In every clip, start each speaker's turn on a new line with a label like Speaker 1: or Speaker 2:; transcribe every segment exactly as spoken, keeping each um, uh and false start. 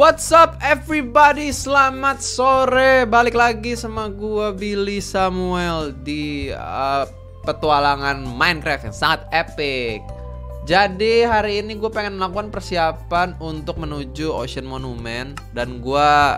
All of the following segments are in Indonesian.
Speaker 1: What's up everybody, selamat sore. Balik lagi sama gua Billy Samuel di uh, petualangan Minecraft yang sangat epic. Jadi hari ini gue pengen melakukan persiapan untuk menuju Ocean Monument. Dan gua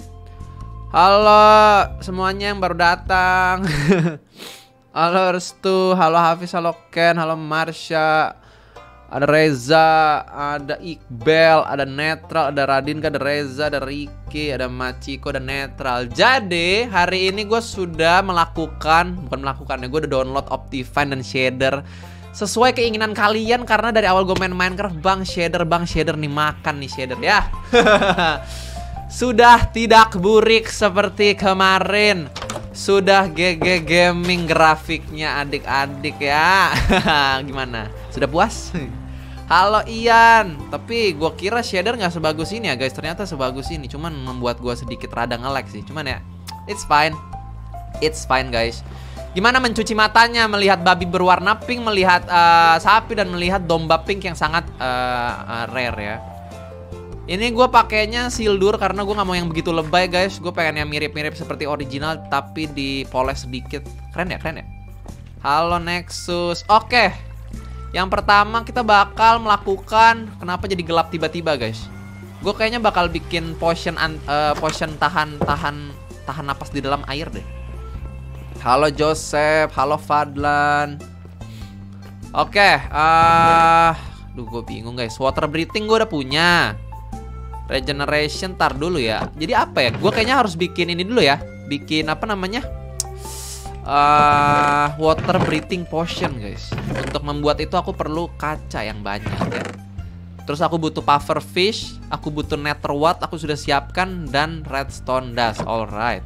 Speaker 1: halo semuanya yang baru datang. Halo Restu, halo Hafiz, halo Ken, halo Marsha, ada Reza, ada Iqbal, ada Netral, ada Radin, ada Reza, ada Ricky, ada Machiko, ada Netral. Jadi hari ini gue sudah melakukan, bukan melakukan ya, gue udah download Optifine dan shader sesuai keinginan kalian. Karena dari awal gue main Minecraft, bang shader, bang shader nih, makan nih shader ya. Sudah tidak burik seperti kemarin. Sudah G G gaming grafiknya adik-adik ya. Gimana? Sudah puas? Halo Ian. Tapi gue kira shader gak sebagus ini ya guys. Ternyata sebagus ini. Cuman membuat gue sedikit rada nge-lag sih. Cuman ya it's fine. It's fine guys. Gimana mencuci matanya melihat babi berwarna pink, melihat uh, sapi, dan melihat domba pink yang sangat uh, uh, rare ya. Ini gue pakainya sildur karena gue nggak mau yang begitu lebay guys. Gue pengen yang mirip-mirip seperti original tapi dipoles sedikit. Keren ya, keren ya. Halo Nexus. Oke, yang pertama kita bakal melakukan, kenapa jadi gelap tiba-tiba guys? Gue kayaknya bakal bikin potion uh, potion tahan tahan tahan napas di dalam air deh. Halo Joseph, halo Fadlan. Oke, uh, duh gue bingung guys. Water breathing gue udah punya. Regeneration, tar dulu ya. Jadi apa ya? Gue kayaknya harus bikin ini dulu ya. Bikin apa namanya? Uh, water breathing potion guys. Untuk membuat itu aku perlu kaca yang banyak ya. Terus aku butuh pufferfish, aku butuh netherwort, aku sudah siapkan, dan redstone dust. Alright.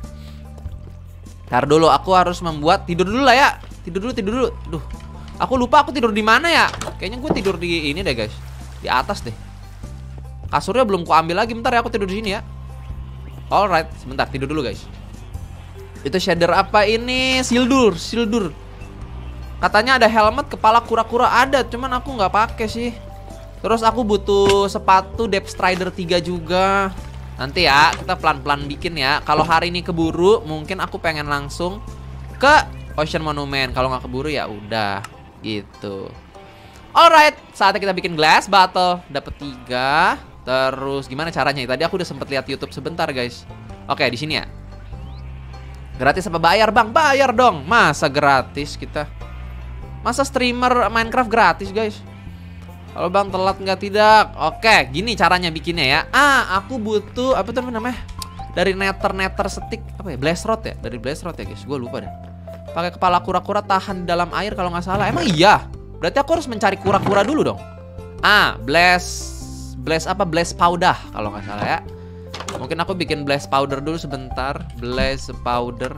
Speaker 1: Tar dulu, aku harus membuat, tidur dulu lah ya. Tidur dulu, tidur dulu. Duh, aku lupa aku tidur di mana ya. Kayaknya gue tidur di ini deh guys. Di atas deh. Kasurnya belum ku ambil lagi, bentar ya, aku tidur di sini ya. Alright, sebentar, tidur dulu guys. Itu shader apa ini? Sildur, sildur. Katanya ada helmet kepala kura-kura, ada, cuman aku nggak pakai sih. Terus aku butuh sepatu Depth Strider tiga juga. Nanti ya, kita pelan-pelan bikin ya. Kalau hari ini keburu, mungkin aku pengen langsung ke Ocean Monument. Kalau nggak keburu ya udah gitu. Alright, saatnya kita bikin glass bottle. Dapat tiga. Terus gimana caranya? Tadi aku udah sempet lihat YouTube sebentar guys. Oke, di sini ya. Gratis apa bayar bang? Bayar dong. Masa gratis kita? Masa streamer Minecraft gratis guys? Kalau bang telat nggak tidak? Oke, gini caranya bikinnya ya. Ah, aku butuh apa tuh namanya? Dari nether nether stick apa ya? Blaze rod ya? Dari blaze rod ya guys? Gue lupa deh. Pakai kepala kura-kura tahan di dalam air kalau nggak salah. Emang iya? Berarti aku harus mencari kura-kura dulu dong. Ah, blaze Blaze apa? Blaze powder kalau nggak salah ya. Mungkin aku bikin blaze powder dulu sebentar. Blaze powder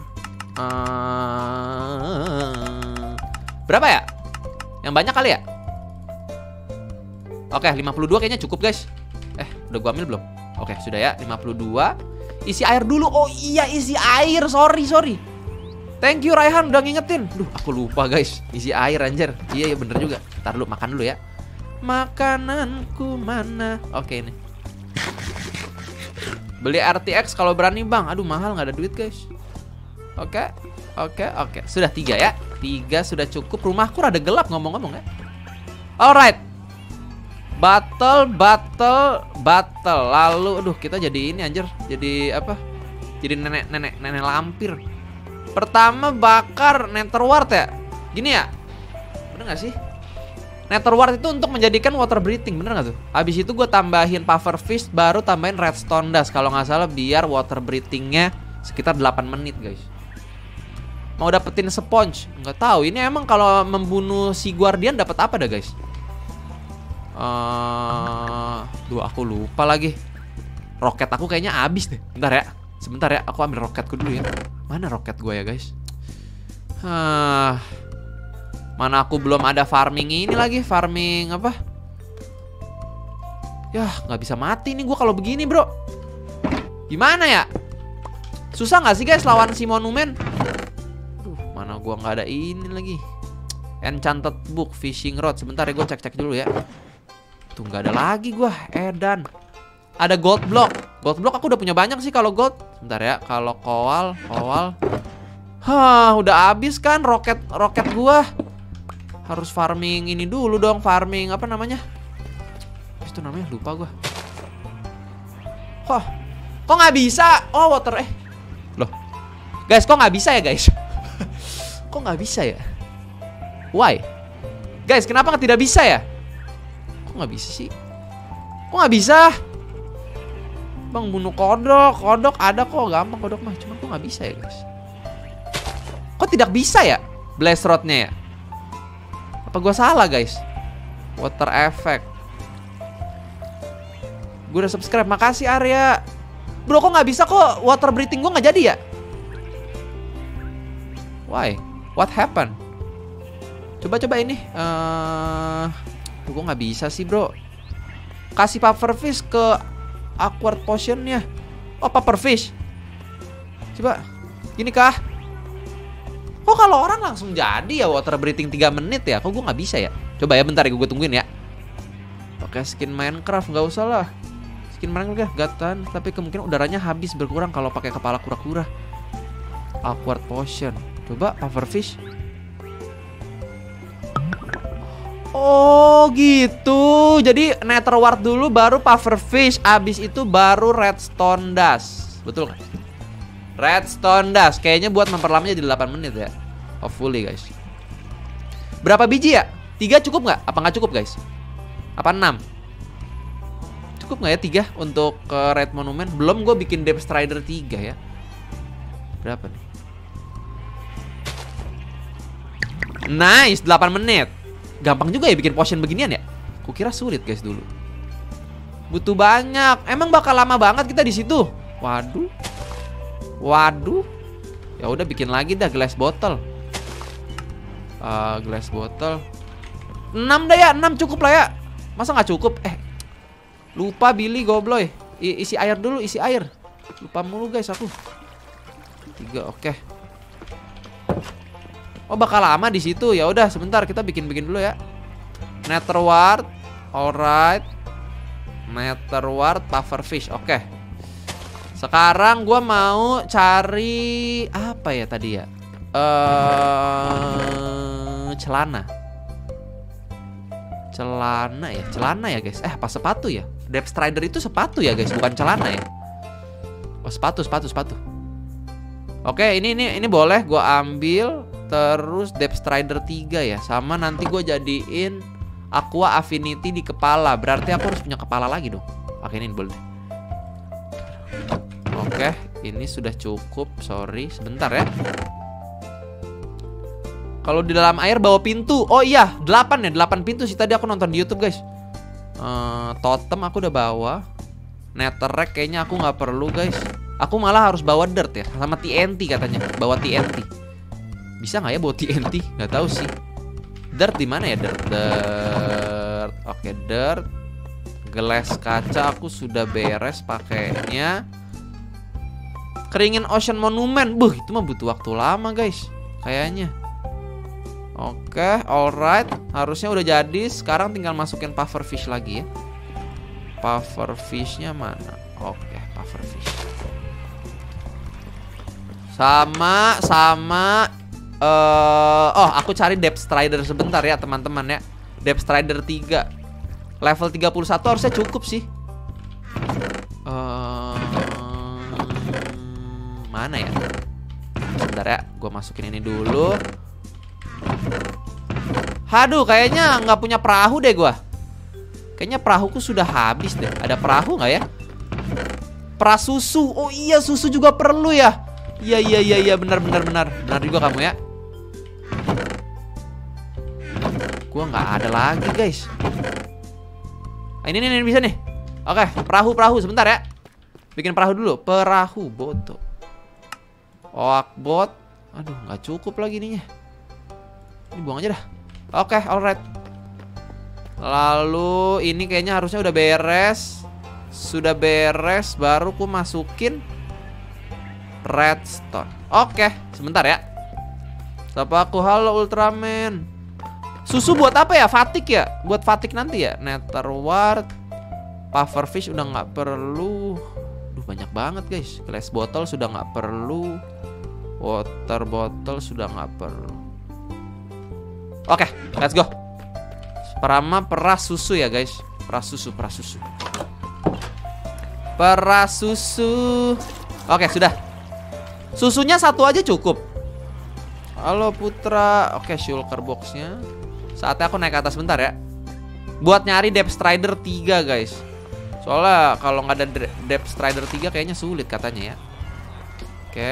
Speaker 1: uh... berapa ya? Yang banyak kali ya? Oke, lima puluh dua kayaknya cukup guys. Eh, udah gua ambil belum? Oke, sudah ya, lima puluh dua. Isi air dulu. Oh iya, isi air. Sorry, sorry. Thank you Raihan udah ngingetin. Duh, aku lupa guys. Isi air anjir. Iya, ya bener juga. Ntar dulu, makan dulu ya. Makananku mana? Oke, ini beli R T X kalau berani bang. Aduh mahal, nggak ada duit guys. Oke, oke, oke. Sudah tiga ya. Tiga sudah cukup. Rumahku rada gelap ngomong-ngomong ya. Alright. Battle, battle, battle. Lalu, aduh kita jadi ini anjir. Jadi apa? Jadi nenek-nenek nenek lampir. Pertama bakar netherwort ya. Gini ya. Bener gak sih? Netherwort itu untuk menjadikan water breathing, bener gak tuh? Habis itu gue tambahin pufferfish, baru tambahin redstone dust kalau nggak salah, biar water breathingnya sekitar delapan menit guys. Mau dapetin sponge? Nggak tahu. Ini emang kalau membunuh si guardian dapat apa dah guys? Uh, duh aku lupa lagi. Roket aku kayaknya habis deh. Bentar ya, sebentar ya, aku ambil roketku dulu ya. Mana roket gue ya guys? Hah. Mana aku belum ada farming ini lagi. Farming apa? Yah, nggak bisa mati nih gue kalau begini bro. Gimana ya? Susah nggak sih guys lawan si monumen? Duh, mana gue nggak ada ini lagi. Enchanted book, fishing rod. Sebentar ya, gue cek-cek dulu ya. Tuh nggak ada lagi gue. Edan. Ada gold block. Gold block aku udah punya banyak sih kalau gold. Bentar ya, kalau koal, koal. Hah, udah habis kan roket roket gua. Harus farming ini dulu dong, farming apa namanya? Itu namanya lupa gua. Kok, kok nggak bisa? Oh water eh, loh, guys, kok nggak bisa ya guys? Kok nggak bisa ya? Why? Guys, kenapa tidak bisa ya? Kok nggak bisa sih? Kok nggak bisa? Bang, bunuh kodok, kodok ada kok, gampang kodok mah. Cuma kok nggak bisa ya guys? Kok tidak bisa ya? Blast rodnya ya? Apa gua salah guys? Water effect. Gue udah subscribe, makasih Arya. Bro, kok nggak bisa kok water breathing gue nggak jadi ya? Why? What happened? Coba-coba ini. Uh, tuh gue nggak bisa sih bro. Kasih pufferfish ke awkward potionnya. Oh pufferfish. Coba. Gini kah? Kok kalau orang langsung jadi ya water breathing tiga menit ya? Kok gue nggak bisa ya? Coba ya bentar ya, gue tungguin ya. Pakai skin Minecraft nggak usah lah. Skin Minecraft gak tahan, tapi kemungkinan udaranya habis berkurang kalau pakai kepala kura-kura. Awkward potion. Coba pufferfish. Oh gitu. Jadi nether wart dulu baru pufferfish, abis itu baru redstone dust. Betul kan? Redstone dust. Kayaknya buat memperlamanya jadi delapan menit ya. Hopefully guys. Berapa biji ya? tiga cukup nggak? Apa nggak cukup guys? Apa enam? Cukup nggak ya tiga untuk ke Red Monument? Belum gue bikin Depth Strider tiga ya. Berapa nih? Nice, delapan menit. Gampang juga ya bikin potion beginian ya? Kukira sulit guys dulu. Butuh banyak. Emang bakal lama banget kita di situ. Waduh. Waduh. Ya udah bikin lagi dah glass bottle. Uh, glass bottle. enam dah ya, enam cukup lah ya. Masa nggak cukup? Eh. Lupa Billy gobloy. I isi air dulu, isi air. Lupa mulu guys aku. Tiga, oke. Okay. Oh bakal lama di situ. Ya udah sebentar kita bikin-bikin dulu ya. Nether wart. Alright. Nether wart pufferfish. Oke. Okay. Sekarang gue mau cari apa ya tadi ya? Uh, celana. Celana ya, celana ya guys. Eh apa sepatu ya? Depth Strider itu sepatu ya guys, bukan celana ya. Oh sepatu, sepatu, sepatu. Oke, ini ini ini boleh gue ambil. Terus Depth Strider tiga ya. Sama nanti gue jadiin Aqua Affinity di kepala. Berarti aku harus punya kepala lagi dong. Oke ini boleh. Oke, ini sudah cukup. Sorry, sebentar ya. Kalau di dalam air bawa pintu. Oh iya, delapan ya, delapan pintu sih tadi aku nonton di YouTube guys. uh, Totem aku udah bawa. Netherrack kayaknya aku nggak perlu guys. Aku malah harus bawa dirt ya, sama T N T katanya. Bawa T N T. Bisa nggak ya bawa T N T? Nggak tahu sih. Dirt di mana ya dirt? Dirt. Oke, dirt. Gelas kaca aku sudah beres pakainya. Keringin Ocean Monument. Buh, itu mah butuh waktu lama guys kayaknya. Oke, alright. Harusnya udah jadi. Sekarang tinggal masukin pufferfish lagi ya. Pufferfishnya mana? Oke, pufferfish. Sama, sama uh, oh, aku cari Depth Strider sebentar ya teman-teman ya. Depth Strider tiga level tiga puluh satu harusnya cukup sih. uh, Mana ya? Sebentar ya, gue masukin ini dulu. Haduh, kayaknya nggak punya perahu deh gue. Kayaknya perahuku sudah habis deh. Ada perahu nggak ya? Prasusu. Oh iya, susu juga perlu ya. Iya iya iya iya, benar benar benar. Benar juga kamu ya. Gue nggak ada lagi guys. Ah, ini, ini ini bisa nih. Oke, perahu perahu sebentar ya. Bikin perahu dulu. Perahu boto. Oakbot. Aduh, nggak cukup lagi ininya. Ini buang aja dah. Oke, alright. Lalu ini kayaknya harusnya udah beres. Sudah beres, baru ku masukin redstone. Oke, sebentar ya. Sapa aku, halo Ultraman. Susu buat apa ya? Fatik ya? Buat fatik nanti ya? Nether wart. Pufferfish udah nggak perlu. Duh, banyak banget guys. Glass bottle sudah nggak perlu. Water bottle sudah nggak perlu. Oke, let's go. Perama peras susu ya guys. Peras susu, peras susu. Peras susu. Oke, sudah. Susunya satu aja cukup. Halo Putra. Oke, shulker boxnya. Saatnya aku naik ke atas bentar ya. Buat nyari Depth Strider tiga guys. Soalnya kalau nggak ada Depth Strider tiga kayaknya sulit katanya ya. Oke.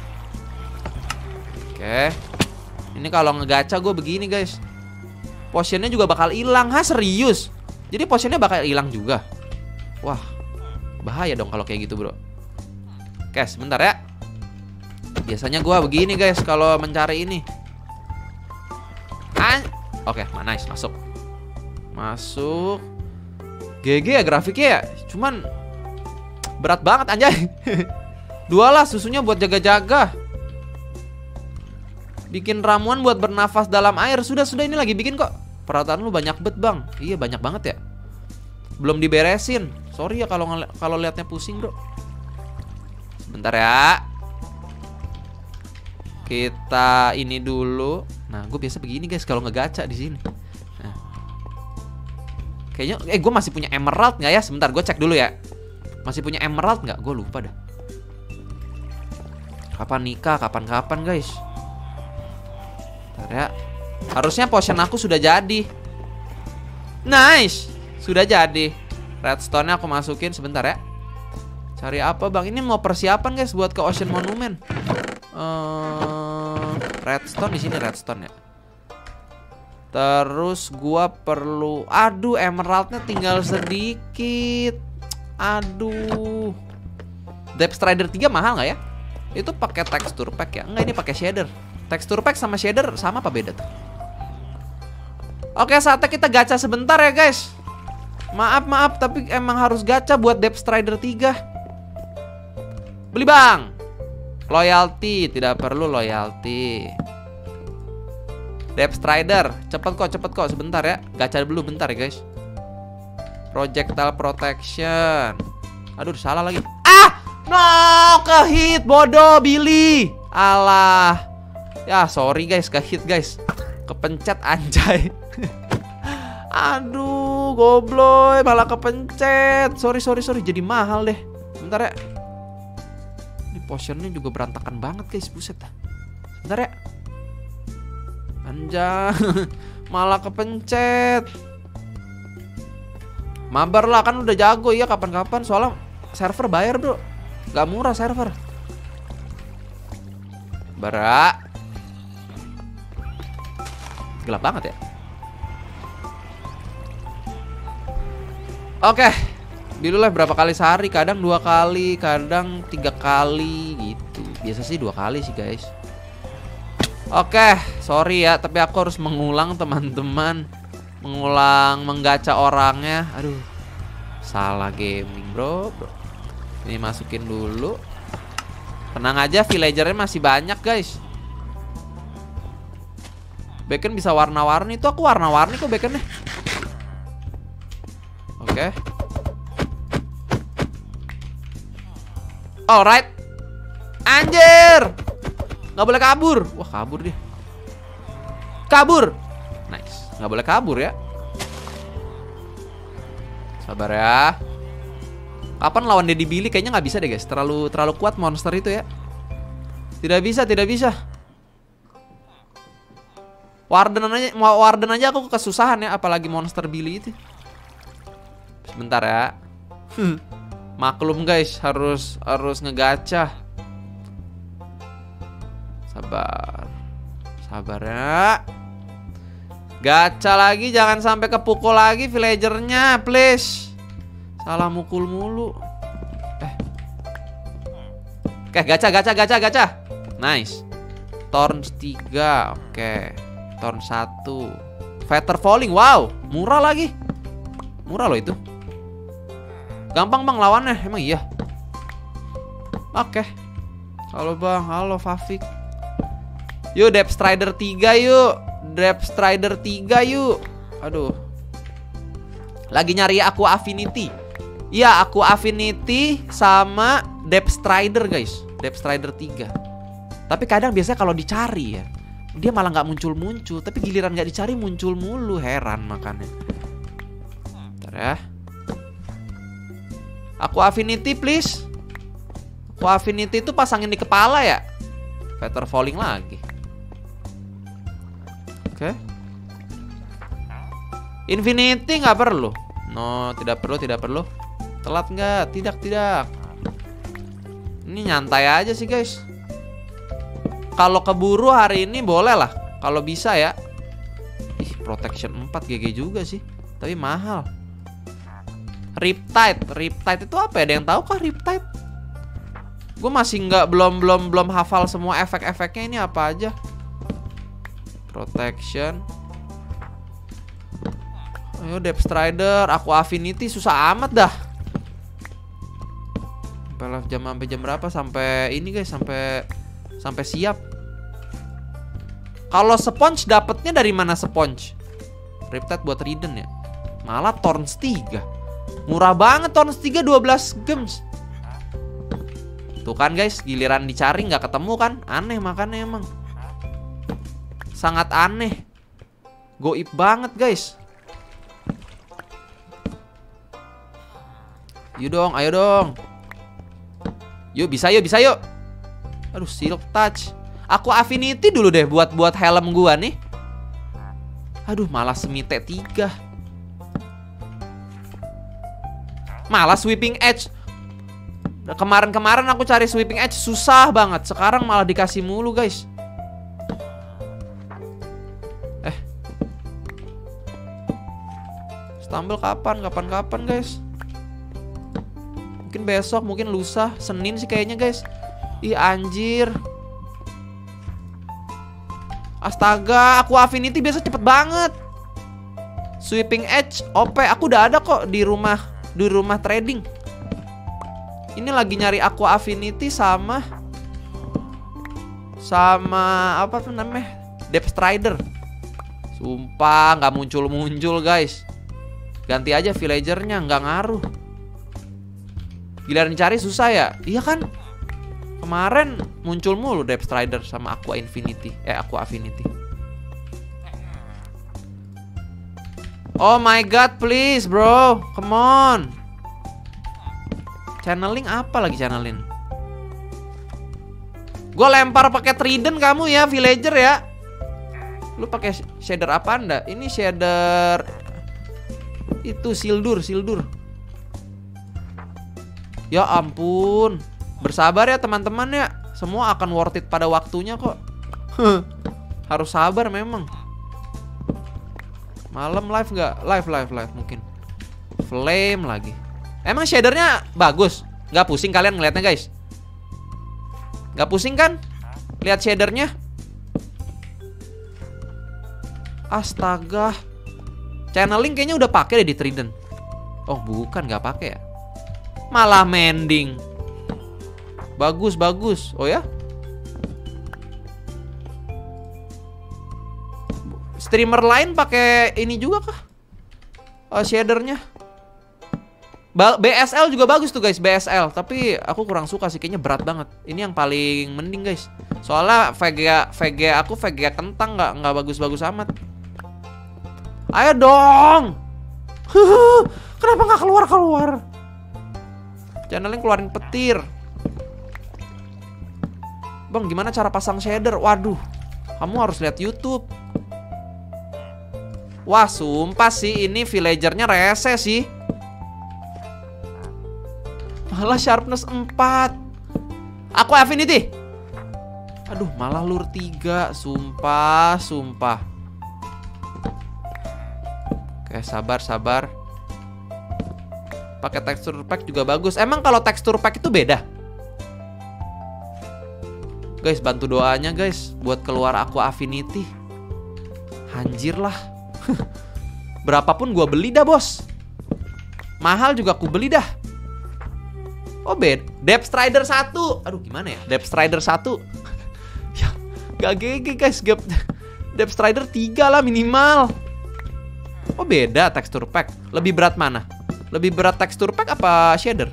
Speaker 1: Oke. Ini kalau ngegacha gue begini guys. Potionnya juga bakal hilang. Hah, serius? Jadi potionnya bakal hilang juga. Wah, bahaya dong kalau kayak gitu bro. Oke, sebentar ya. Biasanya gue begini guys kalau mencari ini. Ah, oke, nice, masuk. Masuk. G G ya grafiknya ya. Cuman berat banget anjay. Dua lah susunya buat jaga-jaga. Bikin ramuan buat bernafas dalam air. Sudah-sudah ini lagi bikin kok. Peralatan lu banyak bet bang. Iya banyak banget ya. Belum diberesin. Sorry ya kalau kalau liatnya pusing bro. Sebentar ya. Kita ini dulu. Nah gue biasa begini guys kalau ngegacha di sini. Nah. Kayaknya, eh gue masih punya emerald nggak ya? Sebentar gue cek dulu ya. Masih punya emerald nggak? Gue lupa dah. Kapan nikah? Kapan-kapan guys? Bentar ya. Harusnya potion aku sudah jadi. Nice. Sudah jadi. Redstone-nya aku masukin sebentar ya. Cari apa bang? Ini mau persiapan guys buat ke Ocean Monument. uh, Redstone di sini redstone ya. Terus gua perlu, aduh emeraldnya tinggal sedikit. Aduh. Depth Strider tiga mahal nggak ya? Itu pakai texture pack ya? Enggak, ini pakai shader. Texture pack sama shader sama apa beda tuh? Oke, saatnya kita gacha sebentar ya guys. Maaf maaf tapi emang harus gacha buat Depth Strider tiga. Beli bang. Loyalty, tidak perlu loyalty. Depth Strider, cepet kok, cepet kok, sebentar ya. Gacha dulu bentar ya guys. Projectile Protection. Aduh, salah lagi. Ah, no, kehit, bodoh, Billy. Alah. Ya, sorry guys, kehit guys. Kepencet anjay. Aduh, gobloy, malah kepencet. Sorry, sorry, sorry, jadi mahal deh. Bentar ya. Ini potionnya juga berantakan banget guys, buset dah. Bentar ya. Anjay, malah kepencet. Mabar lah, kan udah jago ya kapan-kapan. Soalnya server bayar bro. Gak murah server. Bara. Gelap banget ya. Oke. Bilulah berapa kali sehari. Kadang dua kali, kadang tiga kali gitu. Biasa sih dua kali sih guys. Oke, sorry ya, tapi aku harus mengulang teman-teman. Mengulang menggacha orangnya. Aduh, salah gaming bro, bro. Ini masukin dulu. Tenang aja, villagernya masih banyak guys. Bacon bisa warna-warni. Itu aku warna-warni kok baconnya. Oke. Alright. Anjir, nggak boleh kabur. Wah, kabur dia. Kabur. Nice. Nggak boleh kabur ya. Sabar ya. Kapan lawan Daddy Billy? Kayaknya nggak bisa deh guys. Terlalu terlalu kuat monster itu ya. Tidak bisa, tidak bisa. Warden aja, mau Warden aja aku kesusahan ya. Apalagi monster Billy itu. Sebentar ya. Maklum guys, harus harus ngegacha. Sabar. Sabar ya. Gacha lagi, jangan sampai kepukul lagi villagernya, please. Salah mukul mulu. Eh. Oke, gacha, gacha, gacha, gacha. Nice. Thorns tiga, oke. Thorns satu. Feather Falling, wow, murah lagi. Murah loh itu. Gampang bang lawannya, emang iya. Oke. Halo bang, halo Fafik. Yuk Depth Strider tiga yuk. Depth Strider tiga yuk. Aduh. Lagi nyari Aqua Affinity. Iya, Aqua Affinity sama Depth Strider guys. Depth Strider tiga. Tapi kadang biasanya kalau dicari ya, dia malah nggak muncul-muncul. Tapi giliran nggak dicari muncul mulu. Heran makanya. Bentar ya. Aqua Affinity please. Aqua Affinity itu pasangin di kepala ya. Feather falling lagi. Oke. Okay. Infinity nggak perlu. No, tidak perlu, tidak perlu. Telat nggak? Tidak, tidak. Ini nyantai aja sih guys. Kalau keburu hari ini boleh lah. Kalau bisa ya. Ih, protection empat G G juga sih. Tapi mahal. Riptide. Riptide itu apa ya? Ada yang tahu kah Riptide? Gue masih nggak belum belum belum hafal semua efek-efeknya. Ini apa aja? Protection. Ayo Depth Strider, Aqua Affinity susah amat dah. Sampai jam sampai jam berapa? Sampai ini guys, sampai sampai siap. Kalau sponge dapetnya dari mana sponge? Riptide buat Riden ya. Malah Thorns tiga. Murah banget Thorns tiga dua belas gems. Tuh kan guys, giliran dicari nggak ketemu kan? Aneh makanya emang. Sangat aneh. Goib banget guys. Yuk dong, ayo dong. Yuk bisa yuk, bisa yuk. Aduh, Silk Touch. Aqua Affinity dulu deh buat buat helm gua nih. Aduh, malah Semite tiga. Malah Sweeping Edge. Kemarin-kemarin aku cari Sweeping Edge susah banget. Sekarang malah dikasih mulu guys. Eh Stumble kapan? Kapan-kapan guys. Mungkin besok, mungkin lusa. Senin sih kayaknya guys. Ih anjir. Astaga, Aqua Affinity biasa cepet banget. Sweeping Edge O P. Aku udah ada kok di rumah. Di rumah trading. Ini lagi nyari Aqua Affinity sama Sama apa tuh namanya, Depth Strider. Sumpah gak muncul-muncul guys. Ganti aja villagernya, gak ngaruh. Giliran cari susah ya. Iya kan. Kemarin muncul mulu Depth Strider sama Aqua Infinity. Eh Aqua Affinity. Oh my god please bro. Come on. Channeling apa lagi channeling? Gue lempar pakai trident kamu ya, villager ya. Lu pakai shader apa anda? Ini shader itu sildur, sildur. Ya ampun. Bersabar ya teman-teman ya. Semua akan worth it pada waktunya kok. Harus sabar memang. Malam live nggak? Live, live, live mungkin. Flame lagi. Emang shadernya bagus? Nggak pusing kalian ngeliatnya guys? Nggak pusing kan? Lihat shadernya. Astaga. Channeling kayaknya udah pakai deh di Trident. Oh bukan, nggak pakai ya. Malah mending. Bagus, bagus. Oh ya? Streamer lain pakai ini juga kah? Oh, shadernya. B S L juga bagus tuh guys, B S L. Tapi aku kurang suka sih, kayaknya berat banget. Ini yang paling mending guys. Soalnya Vega Vega aku Vega kentang nggak nggak bagus-bagus amat. Ayo dong. Kenapa nggak keluar keluar? Channeling keluarin petir. Bang, gimana cara pasang shader? Waduh, kamu harus lihat YouTube. Wah, sumpah sih ini villagernya rese sih. Malah sharpness empat. Aku Affinity. Aduh, malah lure tiga. Sumpah, sumpah. Oke, sabar, sabar. Pakai texture pack juga bagus. Emang kalau texture pack itu beda? Guys, bantu doanya guys buat keluar Aqua Affinity. Anjir lah. Berapapun gua beli dah bos. Mahal juga aku beli dah. Oh bed, Depth Strider satu. Aduh gimana ya, Depth Strider satu. Ya gak G G guys. Depth Strider tiga lah minimal. Oh beda texture pack. Lebih berat mana? Lebih berat texture pack apa shader?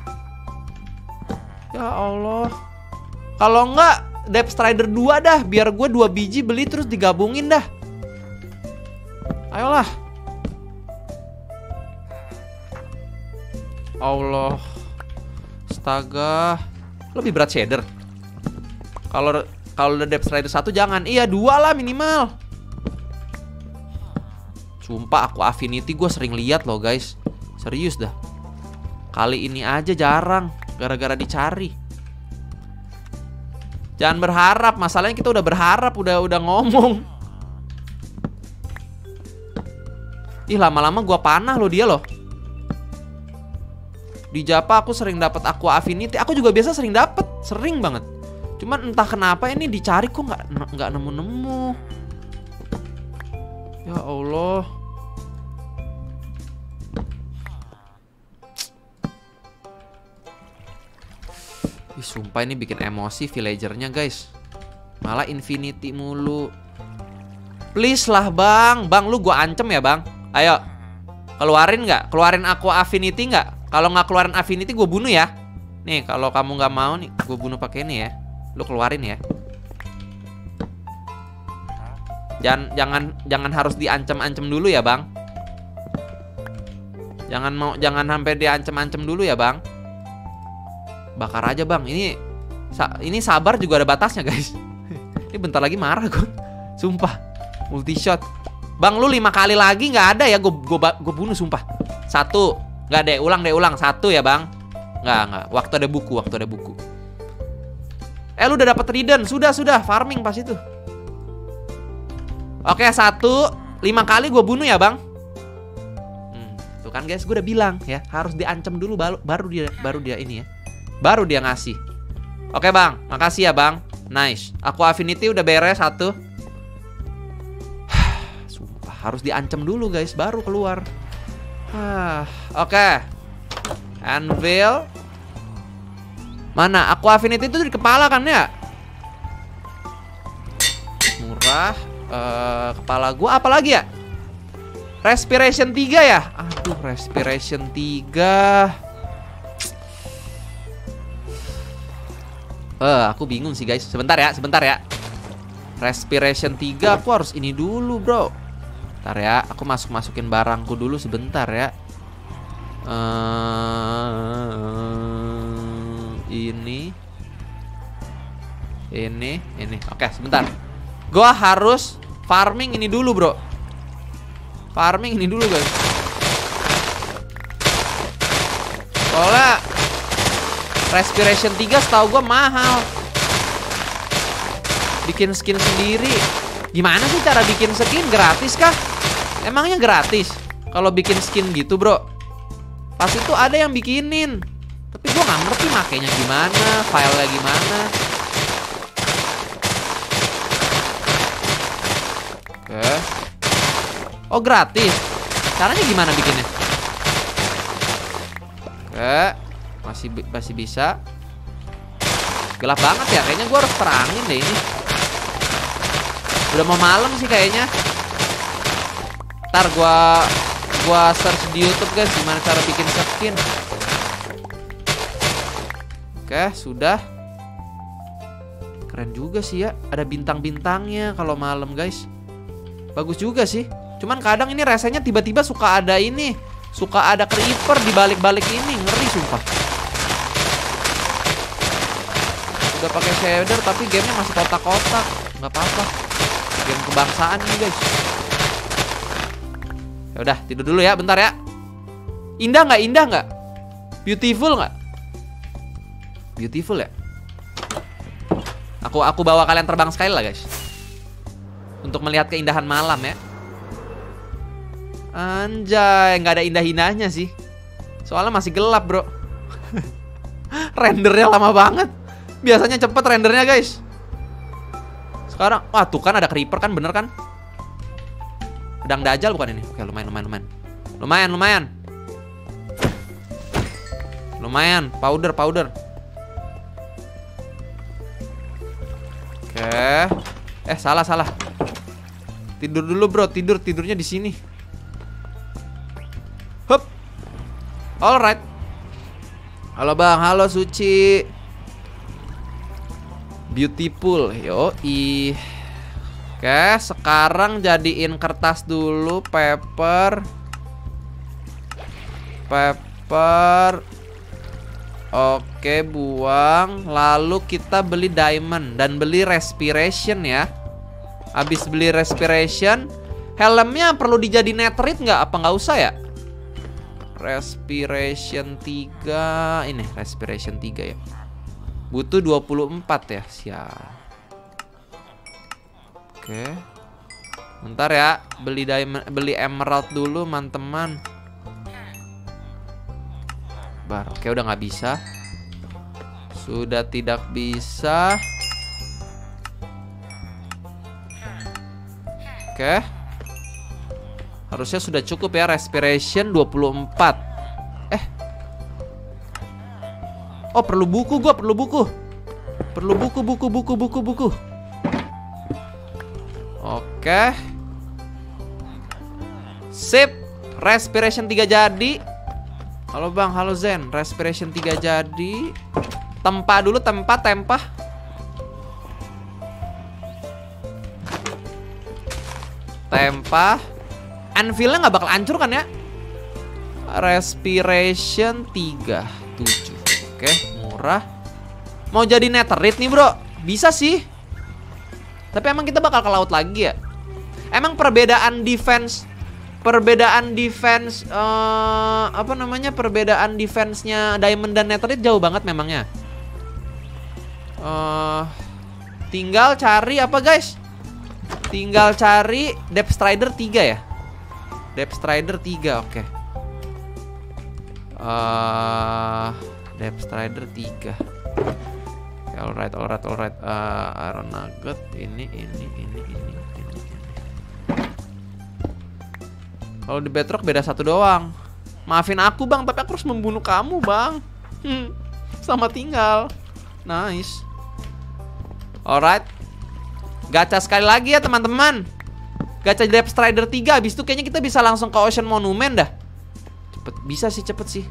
Speaker 1: Ya Allah. Kalau enggak Depth Strider dua dah. Biar gue dua biji beli terus digabungin dah. Ayolah. Allah. Astaga. Lebih berat shader. Kalau kalau udah Depth Strider satu jangan. Iya dua lah minimal. Sumpah aku Affinity gue sering lihat loh guys. Serius dah. Kali ini aja jarang. Gara-gara dicari. Jangan berharap. Masalahnya kita udah berharap. Udah udah ngomong. Ih lama-lama gue panah loh dia loh. Di Japa aku sering dapat Aqua Affinity. Aku juga biasa sering dapat. Sering banget. Cuman entah kenapa ini dicari kok nggak nggak nemu-nemu. Ya Allah. Ih, sumpah ini bikin emosi villagernya guys. Malah Infinity mulu. Please lah bang. Bang lu gua ancem ya bang. Ayo. Keluarin nggak? Keluarin Aqua Affinity nggak? Kalau nggak keluarin Affinity gue bunuh ya. Nih kalau kamu nggak mau nih gue bunuh pakai ini ya. Lu keluarin ya. Jangan jangan jangan harus diancam-ancam dulu ya, Bang. Jangan mau jangan sampai diancam-ancam dulu ya, Bang. Bakar aja, Bang. Ini sa ini sabar juga ada batasnya, guys. Ini bentar lagi marah gue. Sumpah. Multi shot. Bang, lu lima kali lagi nggak ada ya gue gue gue bunuh sumpah. Satu. Nggak deh, ulang deh, ulang. Satu ya, Bang. Nggak, nggak. Waktu ada buku, waktu ada buku. Eh, lu udah dapet Trident. Sudah, sudah. Farming pas itu. Oke, satu. Lima kali gue bunuh ya, Bang. Hmm, tuh kan, guys. Gue udah bilang ya. Harus diancam dulu, baru, baru dia baru dia ini ya. Baru dia ngasih. Oke, Bang. Makasih ya, Bang. Nice. Aku Affinity udah beres satu. Sumpah, harus diancam dulu, guys. Baru keluar. Oke. Anvil. Mana? Aku Affinity itu di kepala kan ya? Murah. Uh, kepala gua apa lagi ya? Respiration tiga ya? Aduh, Respiration tiga. Eh, uh, aku bingung sih guys. Sebentar ya, sebentar ya. Respiration tiga aku harus ini dulu, bro. Bentar ya, aku masuk-masukin barangku dulu sebentar ya. Uh, ini. Ini, ini. Oke, sebentar. Gua harus farming ini dulu, bro. Farming ini dulu, guys. Soalnya Respiration tiga setahu gue mahal. Bikin skin sendiri. Gimana sih cara bikin skin? Gratis kah? Emangnya gratis? Kalau bikin skin gitu, bro. Pas itu ada yang bikinin. Tapi gue gak ngerti makainya gimana, filenya gimana. Oke. Oh, gratis. Caranya gimana bikinnya? Oke. Masih masih bisa. Gelap banget ya. Kayaknya gue harus terangin deh ini. Udah mau malam sih kayaknya. Ntar gue gua search di YouTube guys gimana cara bikin skin. Oke, sudah. Keren juga sih ya. Ada bintang-bintangnya kalau malam guys. Bagus juga sih. Cuman kadang ini rasanya tiba-tiba suka ada ini. Suka ada creeper di balik-balik ini. Ngeri sumpah. Udah pakai shader tapi gamenya masih kotak-kotak. Nggak apa-apa. Game kebangsaan nih guys. Ya udah tidur dulu ya, bentar ya. Indah nggak? Indah nggak? Beautiful nggak? Beautiful ya. Aku aku bawa kalian terbang sekali lah guys. Untuk melihat keindahan malam ya. Anjay, nggak ada indah-indahnya sih. Soalnya masih gelap bro. Rendernya lama banget. Biasanya cepet rendernya guys. Sekarang, wah tuh kan ada creeper kan, bener kan? Pedang Dajjal bukan ini? Oke, lumayan, lumayan, lumayan. Lumayan, lumayan. Lumayan, powder, powder. Oke. Eh, salah, salah. Tidur dulu bro, tidur, tidurnya di sini. Hup. Alright. Halo bang, halo Suci. Beautiful, yoi. Oke, sekarang jadiin kertas dulu, paper. Paper. Oke, buang. Lalu kita beli diamond dan beli respiration ya. Habis beli respiration, helmnya perlu dijadi netherite nggak? Apa nggak usah ya? Respiration tiga. Ini respiration tiga ya. Butuh dua puluh empat ya. Siap. Oke. Bentar ya. Beli diamond, beli emerald dulu teman-teman. Bar. Oke, udah nggak bisa. Sudah tidak bisa. Oke. Harusnya sudah cukup ya. Respiration dua puluh empat. Eh. Oh, perlu buku gua, perlu buku. Perlu buku, buku, buku, buku, buku. Oke. Sip. Respiration tiga jadi. Halo bang, halo Zen. Respiration tiga jadi. Tempa dulu, tempa, tempa. Tempa. Anvilnya nggak bakal hancur kan ya? Respiration tiga tujuh. Oke, murah. Mau jadi netherite nih bro? Bisa sih. Tapi emang kita bakal ke laut lagi ya? Emang perbedaan defense, perbedaan defense, uh, apa namanya? Perbedaan defense-nya diamond dan netherite jauh banget memangnya. Uh, tinggal cari apa guys? Tinggal cari Depth Strider tiga ya? Depth Strider tiga, oke. Okay. Uh, Depth Strider tiga. Okay, alright, alright, alright. Uh, Iron Nugget, ini, ini, ini, ini, ini. Kalau di Bedrock beda satu doang. Maafin aku bang, tapi aku harus membunuh kamu bang. Hmm, sama tinggal. Nice. Alright. Gacha sekali lagi ya teman-teman. Gacha Depth Strider tiga. Habis itu kayaknya kita bisa langsung ke Ocean Monument dah. Cepet, bisa sih, cepet sih.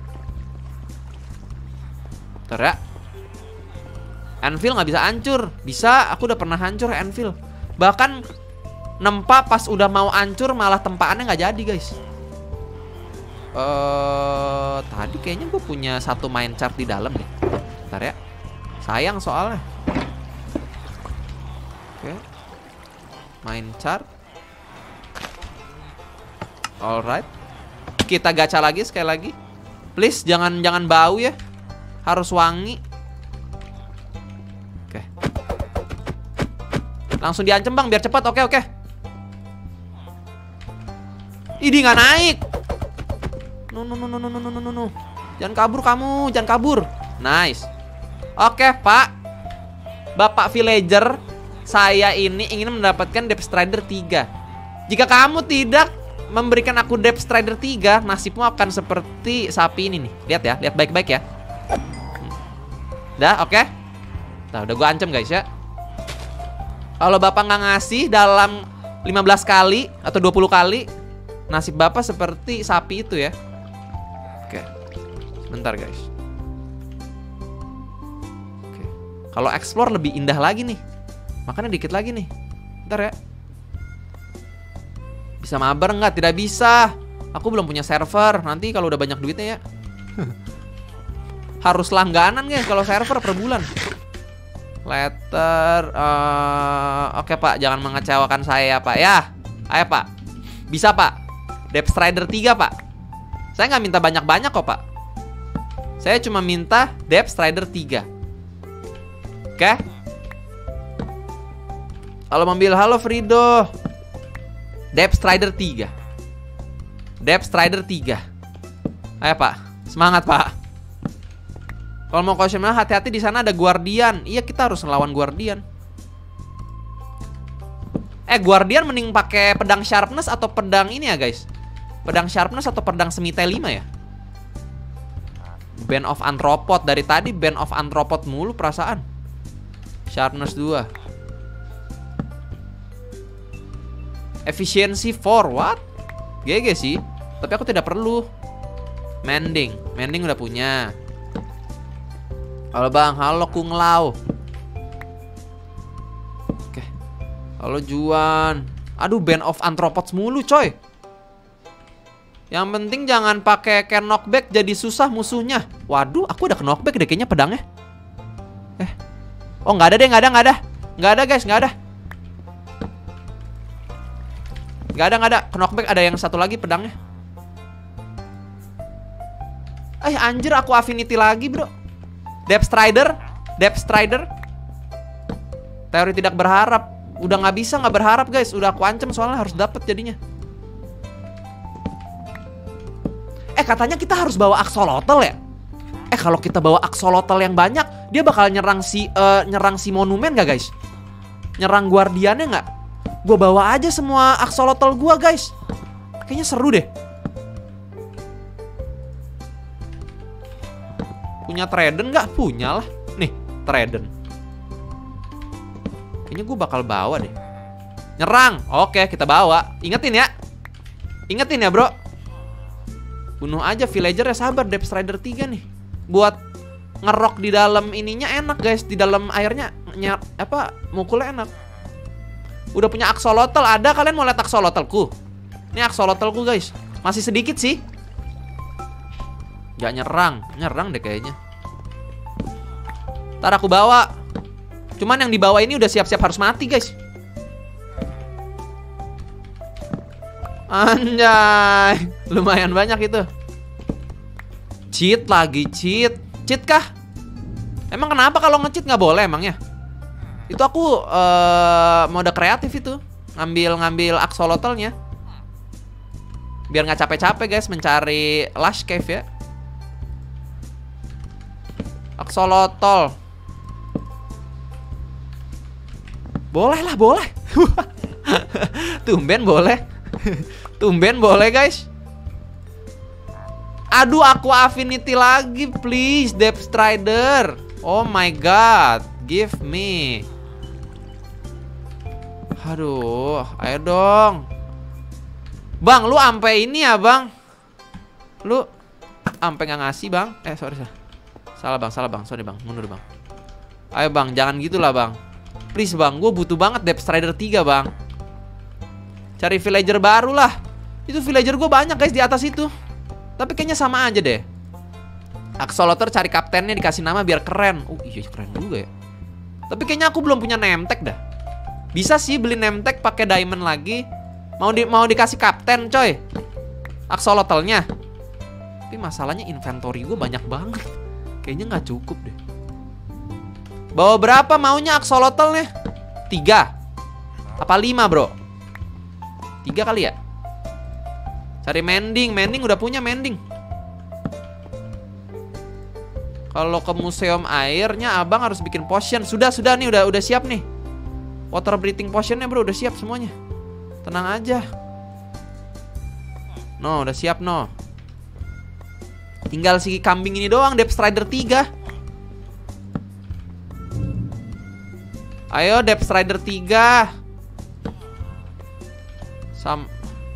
Speaker 1: Bentar ya. Anvil nggak bisa hancur. Bisa, aku udah pernah hancur Anvil. Bahkan nempa pas udah mau hancur malah tempaannya nggak jadi guys. Uh, tadi kayaknya gue punya satu mine chart di dalam nih. Bentar ya. Sayang soalnya. Oke. Okay. Mine chart. Alright. Kita gacha lagi sekali lagi. Please jangan jangan bau ya. Harus wangi. Oke. Okay. Langsung diancam bang biar cepat. Oke okay, oke. Okay. Ini nggak naik. No no no no no no no no no. Jangan kabur kamu, jangan kabur. Nice. Oke okay, Pak. Bapak villager, saya ini ingin mendapatkan Depth Strider tiga. Jika kamu tidak memberikan aku Depth Strider tiga, nasibmu akan seperti sapi ini nih. Lihat ya, lihat baik-baik ya. Dah, oke okay? Nah, udah gue ancam guys ya. Kalau bapak nggak ngasih dalam lima belas kali atau dua puluh kali, nasib bapak seperti sapi itu ya. Oke. Okay. Bentar guys. Oke. Okay. Kalau explore lebih indah lagi nih. Makanya dikit lagi nih. Bentar ya. Bisa mabar nggak? Tidak bisa. Aku belum punya server. Nanti kalau udah banyak duitnya ya. Harus langganan guys kalau server per bulan. Letter. Uh, Oke okay, Pak, jangan mengecewakan saya Pak ya. Ayo Pak. Bisa Pak. Depth Strider tiga Pak. Saya nggak minta banyak-banyak kok Pak. Saya cuma minta Depth Strider tiga. Oke okay? Kalau mobil halo Frido. Depth Strider tiga. Depth Strider tiga. Ayo Pak, semangat Pak. Kalau mau ke Ocean, hati-hati di sana ada Guardian. Iya, kita harus ngelawan Guardian. Eh, Guardian mending pakai pedang sharpness atau pedang ini ya, guys? Pedang sharpness atau pedang semitai lima ya? Band of Anthropod. Dari tadi Band of Anthropod mulu perasaan. Sharpness dua. Efficiency empat. What? G G sih. Tapi aku tidak perlu. Mending, mending udah punya. Halo bang, halo Kung Lao. Oke. Halo Juan. Aduh, Band of Anthropods mulu coy. Yang penting jangan pakai can knockback, jadi susah musuhnya. Waduh, aku udah ke knockback deh kayaknya pedangnya. Eh. Oh, nggak ada deh, nggak ada, nggak ada. Nggak ada guys, nggak ada. Nggak ada, nggak ada. Ke knockback ada yang satu lagi pedangnya. Eh anjir, aku affinity lagi bro. Depth Strider, Depth Strider. Teori tidak berharap. Udah nggak bisa nggak berharap guys. Udah aku ancam soalnya harus dapet jadinya. Eh katanya kita harus bawa axolotl ya. Eh kalau kita bawa axolotl yang banyak, dia bakal nyerang si uh, nyerang si monumen gak guys? Nyerang guardiannya nggak? Gue bawa aja semua axolotl gue guys. Kayaknya seru deh. Punya Trident nggak? Punya lah. Nih, Trident. Kayaknya gue bakal bawa deh. Nyerang. Oke, kita bawa. Ingetin ya. Ingetin ya, bro. Bunuh aja villager ya, sabar. Depth Strider tiga nih. Buat ngerok di dalam ininya enak, guys. Di dalam airnya nyar, apa? Mukulnya enak. Udah punya axolotl. Ada kalian mau lihat axolotlku? Ini axolotlku, guys. Masih sedikit sih. Gak nyerang. Nyerang deh kayaknya. Ntar aku bawa. Cuman yang dibawa ini udah siap-siap harus mati guys. Anjay. Lumayan banyak itu. Cheat lagi, cheat. Cheat kah? Emang kenapa kalau nge-cheat gak boleh emangnya? Itu aku uh, mode kreatif itu. Ngambil-ngambil axolotlnya. Biar gak capek-capek guys mencari Lush Cave ya. Axolotl. Boleh lah, boleh. Tumben boleh. Tumben boleh guys. Aduh, aku affinity lagi. Please, Depth Strider. Oh my god. Give me. Aduh, ayo dong. Bang, lu ampe ini ya bang. Lu ampe gak ngasih bang. Eh sorry, sorry. Salah bang, salah bang, sorry bang, mundur bang. Ayo bang, jangan gitulah bang. Please bang, gue butuh banget Depth Strider tiga bang. Cari villager baru lah. Itu villager gue banyak guys di atas itu. Tapi kayaknya sama aja deh. Axolotl cari kaptennya dikasih nama biar keren. Oh iya keren juga ya. Tapi kayaknya aku belum punya name tag dah. Bisa sih beli name tag pakai diamond lagi. Mau di mau dikasih kapten coy. Axolotlnya. Tapi masalahnya inventory gue banyak banget. Kayaknya nggak cukup deh. Bawa berapa maunya axolotlnya? Tiga. Apa lima bro? Tiga kali ya? Cari mending. Mending udah punya mending. Kalau ke museum airnya abang harus bikin potion. Sudah, sudah nih, udah udah siap nih. Water breathing potionnya bro, udah siap semuanya. Tenang aja. No, udah siap no. Tinggal si kambing ini doang, Depth Strider tiga. Ayo Depth Strider tiga. Sam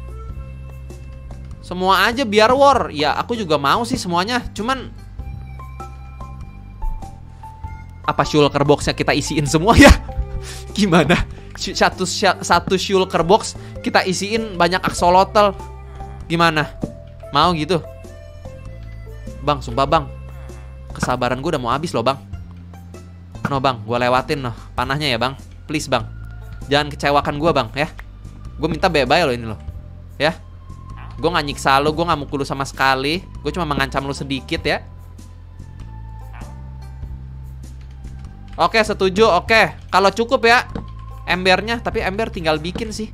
Speaker 1: Semua aja biar war. Ya aku juga mau sih semuanya. Cuman apa shulker boxnya kita isiin semua ya? Gimana? Satu, satu shulker box kita isiin banyak axolotl. Gimana? Mau gitu? Bang, sumpah bang, kesabaran gue udah mau habis loh bang. No bang, gue lewatin noh panahnya ya bang. Please bang, jangan kecewakan gue bang ya. Gue minta bye-bye lo ini lo. Ya, gue gak nyiksa lo, gue gak mukul lo sama sekali. Gue cuma mengancam lo sedikit ya. Oke, setuju, oke. Kalau cukup ya embernya, tapi ember tinggal bikin sih.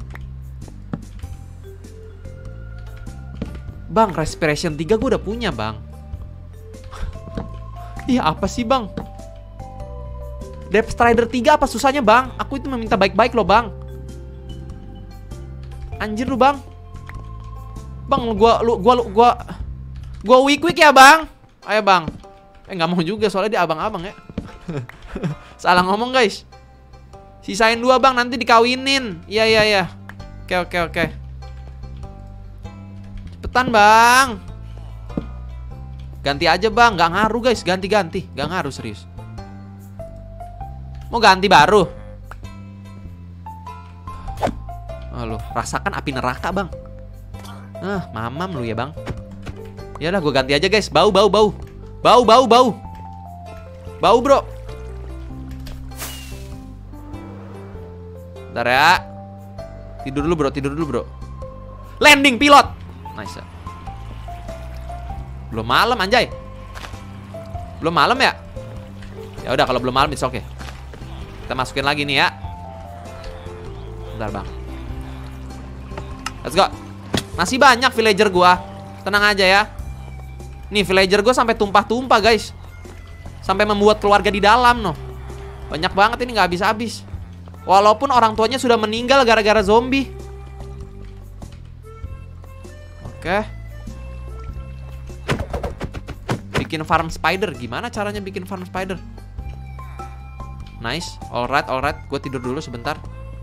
Speaker 1: Bang, respiration tiga gue udah punya bang. Iya apa sih bang? Depth Strider tiga apa susahnya bang? Aku itu meminta baik-baik loh bang. Anjir lu bang. Bang lu gua lu gua lu gua gua weak-weak ya bang. Ayo bang. Eh nggak mau juga soalnya dia abang-abang ya. Salah ngomong guys. Sisain dua bang, nanti dikawinin. Iya iya iya. Oke oke oke. Cepetan bang. Ganti aja bang, gak ngaruh guys. Ganti-ganti, gak ngaruh serius. Mau ganti baru? Oh, lu rasakan api neraka bang. Ah, mamam lu ya bang. Yalah, gue ganti aja guys. Bau, bau, bau. Bau, bau, bau. Bau bro. Bentar ya. Tidur dulu bro, tidur dulu bro. Landing pilot. Nice. Belum malam anjay. Belum malam ya? Ya udah kalau belum malam it's okay. Kita masukin lagi nih ya. Bentar bang. Let's go. Masih banyak villager gua. Tenang aja ya. Nih villager gua sampai tumpah-tumpah guys. Sampai membuat keluarga di dalam noh. Banyak banget ini nggak habis-habis. Walaupun orang tuanya sudah meninggal gara-gara zombie. Oke. Bikin farm spider. Gimana caranya bikin farm spider? Nice. Alright, alright. Gue tidur dulu sebentar.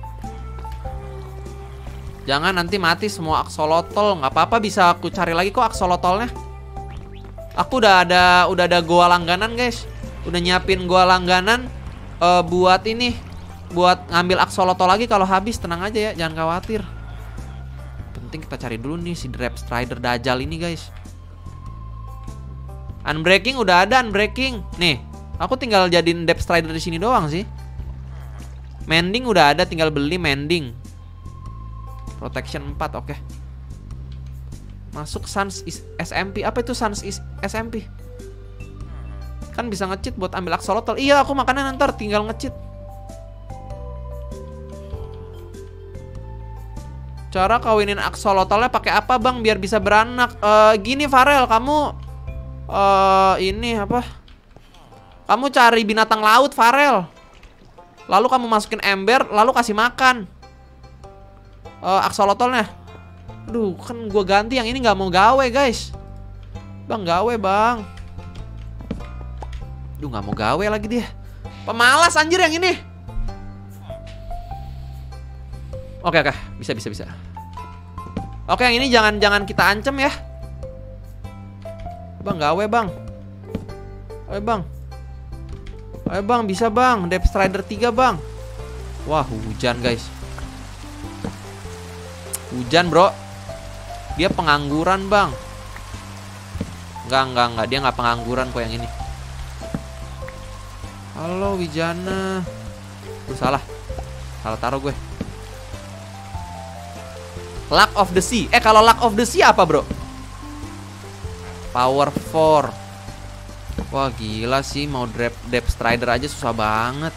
Speaker 1: Jangan nanti mati semua axolotl. Nggak apa-apa, bisa aku cari lagi kok axolotl-nya. Aku udah ada udah ada goa langganan guys. Udah nyiapin goa langganan uh, buat ini, buat ngambil axolotl lagi kalau habis. Tenang aja ya, jangan khawatir. Penting kita cari dulu nih si Drap Strider Dajjal ini guys. Unbreaking udah ada, unbreaking. Nih, aku tinggal jadiin Drap Strider di sini doang sih. Mending udah ada, tinggal beli mending. Protection empat, oke. Okay. Masuk Sans S M P. Apa itu Sans S M P? Kan bisa nge-cheat buat ambil axolotl. Iya, aku makannya ntar tinggal nge-cheat. Cara kawinin axolotlnya pakai apa bang biar bisa beranak? Uh, gini Farel, kamu uh, ini apa? Kamu cari binatang laut Farel. Lalu kamu masukin ember, lalu kasih makan uh, axolotlnya. Aduh, kan gue ganti yang ini nggak mau gawe guys. Bang, gawe bang. Duh, nggak mau gawe lagi dia. Pemalas anjir yang ini. Oke, oke, bisa, bisa, bisa. Oke, yang ini jangan jangan kita ancam ya. Bang, gawe bang. Ayo bang. Ayo bang, bisa bang. Drap Strider tiga bang. Wah, hujan guys. Hujan bro. Dia pengangguran bang. Enggak, enggak, enggak. Dia nggak pengangguran kok yang ini. Halo Wijana. Tuh, salah. Salah taruh gue. Luck of the Sea. Eh, kalau Luck of the Sea apa bro? Power four. Wah gila sih. Mau Drap, Drap Strider aja susah banget.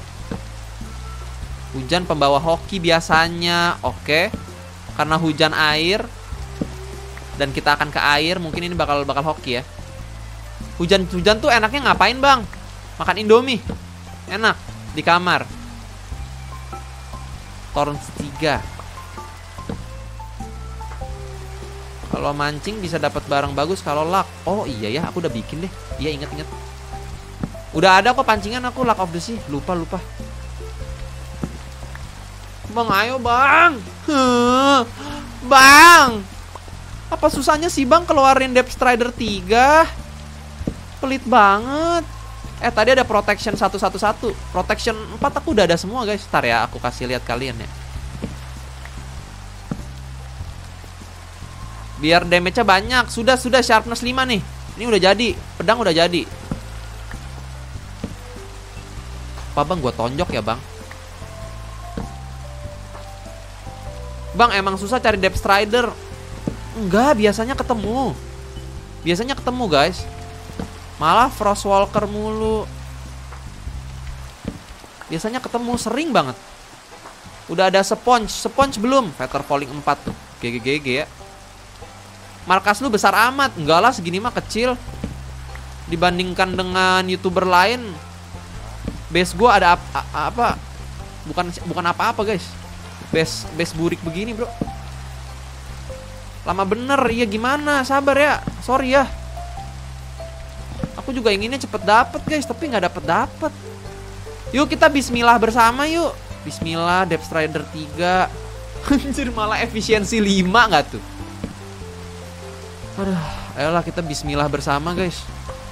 Speaker 1: Hujan pembawa hoki biasanya. Oke. Karena hujan air dan kita akan ke air, mungkin ini bakal bakal hoki ya. Hujan-hujan tuh enaknya ngapain bang? Makan Indomie. Enak di kamar. Thorns tiga. Kalau mancing bisa dapat barang bagus kalau luck. Oh iya ya, aku udah bikin deh. Iya, inget-inget. Udah ada kok pancingan aku Luck of the Sea. Lupa, lupa. Bang, ayo bang. Huh, bang. Apa susahnya sih bang keluarin Drap Strider tiga? Pelit banget. Eh, tadi ada protection satu satu satu. Protection empat aku udah ada semua guys. Ntar ya, aku kasih lihat kalian ya. Biar damage-nya banyak. Sudah, sudah sharpness lima nih. Ini udah jadi. Pedang udah jadi. Apa bang, gua tonjok ya bang? Bang, emang susah cari Drap Strider. Enggak, biasanya ketemu. Biasanya ketemu guys. Malah Frostwalker mulu. Biasanya ketemu, sering banget. Udah ada Sponge. Sponge belum. Feather Falling empat tuh. G G G G ya. Markas lu besar amat. Enggak lah, segini mah kecil. Dibandingkan dengan YouTuber lain. Base gua ada ap apa? Bukan bukan apa-apa guys. Base base burik begini bro. Lama bener. Iya gimana, sabar ya. Sorry ya. Aku juga inginnya cepet dapet guys, tapi nggak dapet dapet. Yuk kita bismillah bersama yuk. Bismillah, Drap Strider tiga. Anjir, malah efisiensi lima nggak tuh? Aduh, ayolah kita bismillah bersama guys.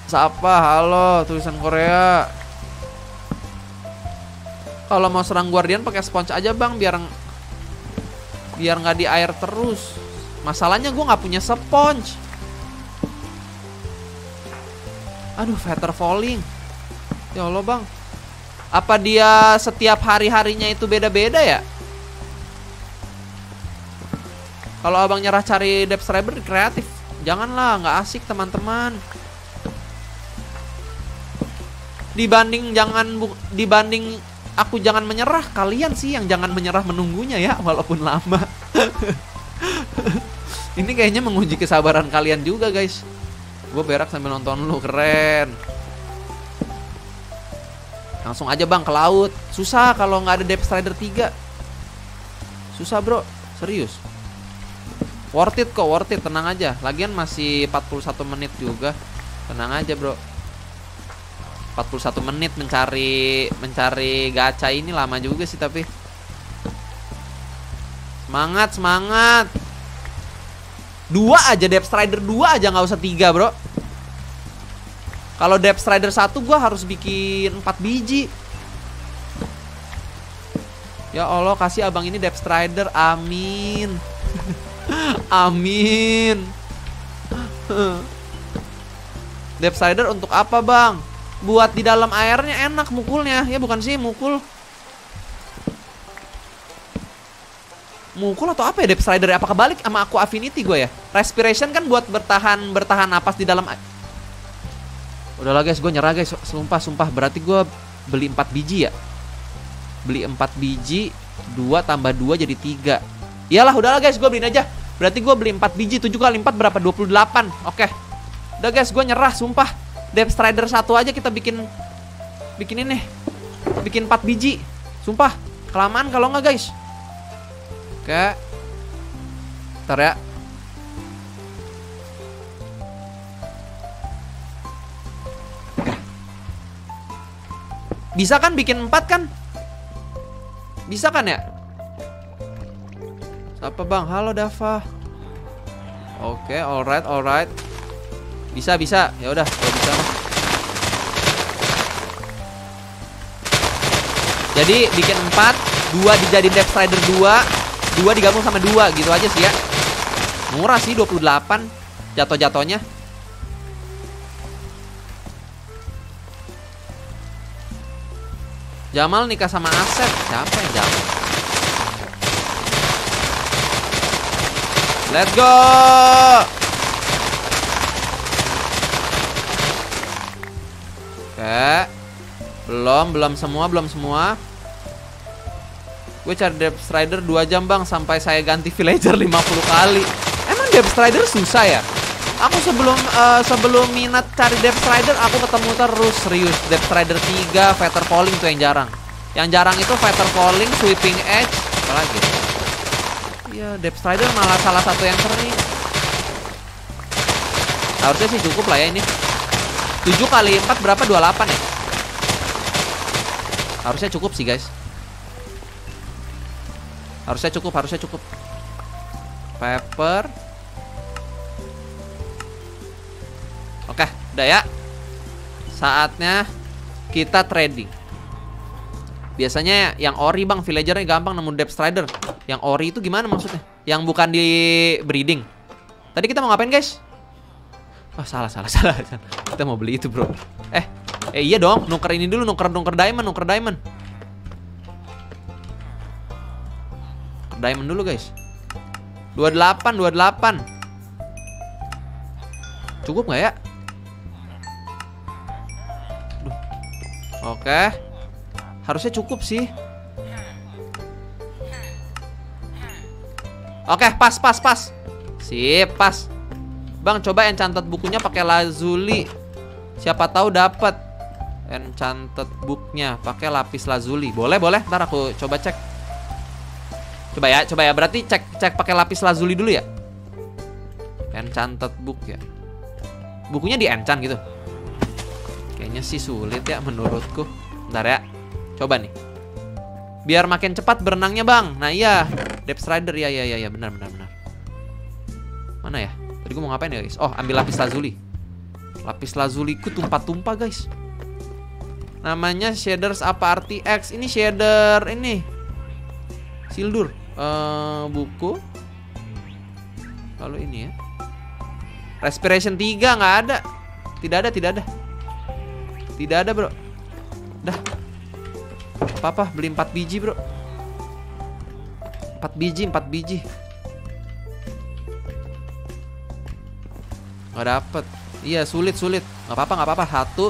Speaker 1: Sapa, halo, tulisan Korea. Kalau mau serang Guardian pakai sponge aja bang, biar biar nggak di air terus. Masalahnya gue nggak punya sponge. Aduh, Feather Falling. Ya Allah bang. Apa dia setiap hari-harinya itu beda-beda ya? Kalau abang nyerah cari Depth Strider kreatif, janganlah, nggak asik teman-teman. Dibanding jangan dibanding aku jangan menyerah, kalian sih yang jangan menyerah menunggunya ya, walaupun lama. Ini kayaknya menguji kesabaran kalian juga guys. Gue berak sambil nonton lu, keren. Langsung aja bang ke laut. Susah kalau nggak ada Depth Strider tiga. Susah bro, serius. Worth it kok, worth it, tenang aja. Lagian masih empat puluh satu menit juga. Tenang aja bro. empat puluh satu menit mencari mencari gacha ini lama juga sih tapi. Semangat, semangat. Dua aja Depth Strider, dua aja, nggak usah tiga bro. Kalau Depth Strider satu gue harus bikin empat biji. Ya Allah, kasih abang ini Depth Strider, amin. Amin. Depth Strider untuk apa bang? Buat di dalam airnya enak mukulnya. Ya bukan sih mukul. Mukul atau apa ya Depth Strider? Apa kebalik sama aku Affinity gue ya? Respiration kan buat bertahan bertahan napas di dalam air. Udahlah guys, gue nyerah guys. Sumpah, sumpah. Berarti gue beli empat biji ya. Beli empat biji, dua tambah dua jadi tiga. Iyalah, udahlah guys, gue beliin aja. Berarti gue beli empat biji, tujuh kali empat berapa? dua puluh delapan. Oke. Udah guys, gue nyerah, sumpah. Depth Strider satu aja kita bikin bikin ini. Bikin empat biji. Sumpah, kelamaan kalau nggak guys. Oke. Ntar ya. Bisa kan bikin empat kan? Bisa kan ya? Siapa bang? Halo Dava. Oke, alright, alright. Bisa, bisa. Ya udah, ya bisa. Jadi bikin empat, dua dijadiin Depth Strider dua, dua digabung sama dua gitu aja sih ya. Murah sih dua puluh delapan jatuh-jatuhnya. Jamal nikah sama Asep. Siapa yang Jamal? Let's go. Oke. Belum, belum semua, belum semua. Gue cari Depth Strider dua jam bang, sampai saya ganti villager lima puluh kali. Emang Depth Strider susah ya? Aku sebelum uh, sebelum minat cari Depth Strider, aku ketemu terus, serius. Depth Strider tiga, Feather Falling tuh yang jarang. Yang jarang itu Feather Falling, Sweeping Edge, apa lagi? Iya, Depth Strider malah salah satu yang sering. Harusnya sih cukup lah ya ini. tujuh kali empat berapa? dua puluh delapan ya? Harusnya cukup sih guys. Harusnya cukup, harusnya cukup. Pepper. Oke, udah ya. Saatnya kita trading. Biasanya yang ori bang, villagernya gampang nemu Depth Strider. Yang ori itu gimana maksudnya? Yang bukan di breeding. Tadi kita mau ngapain guys? Oh salah, salah, salah. Kita mau beli itu bro. Eh, eh iya dong, nuker ini dulu, nuker nuker diamond, nuker diamond. Nuker diamond dulu guys. dua puluh delapan, dua puluh delapan. Cukup nggak ya? Oke. Harusnya cukup sih. Oke, pas, pas, pas. Sip, pas. Bang, coba enchanted bukunya pakai lazuli. Siapa tahu dapat. Enchanted booknya pakai lapis lazuli. Boleh, boleh. Ntar aku coba cek. Coba ya, coba ya. Berarti cek cek pakai lapis lazuli dulu ya. Enchanted book ya. Bukunya di enchant gitu. Kayaknya sih sulit ya menurutku. Bentar ya. Coba nih. Biar makin cepat berenangnya bang. Nah iya, Depth Strider ya ya ya ya benar benar benar. Mana ya? Tadi gue mau ngapain ya guys? Oh ambil lapis lazuli. Lapis lazuliku tumpah-tumpah guys. Namanya shaders apa R T X. Ini shader ini Sildur. uh, Buku. Lalu ini ya, Respiration tiga nggak ada. Tidak ada, tidak ada. Tidak ada bro. Dah. Apa-apa, beli empat biji bro. empat biji, empat biji. Nggak dapet. Iya, sulit, sulit. Nggak apa-apa, nggak apa-apa. Satu,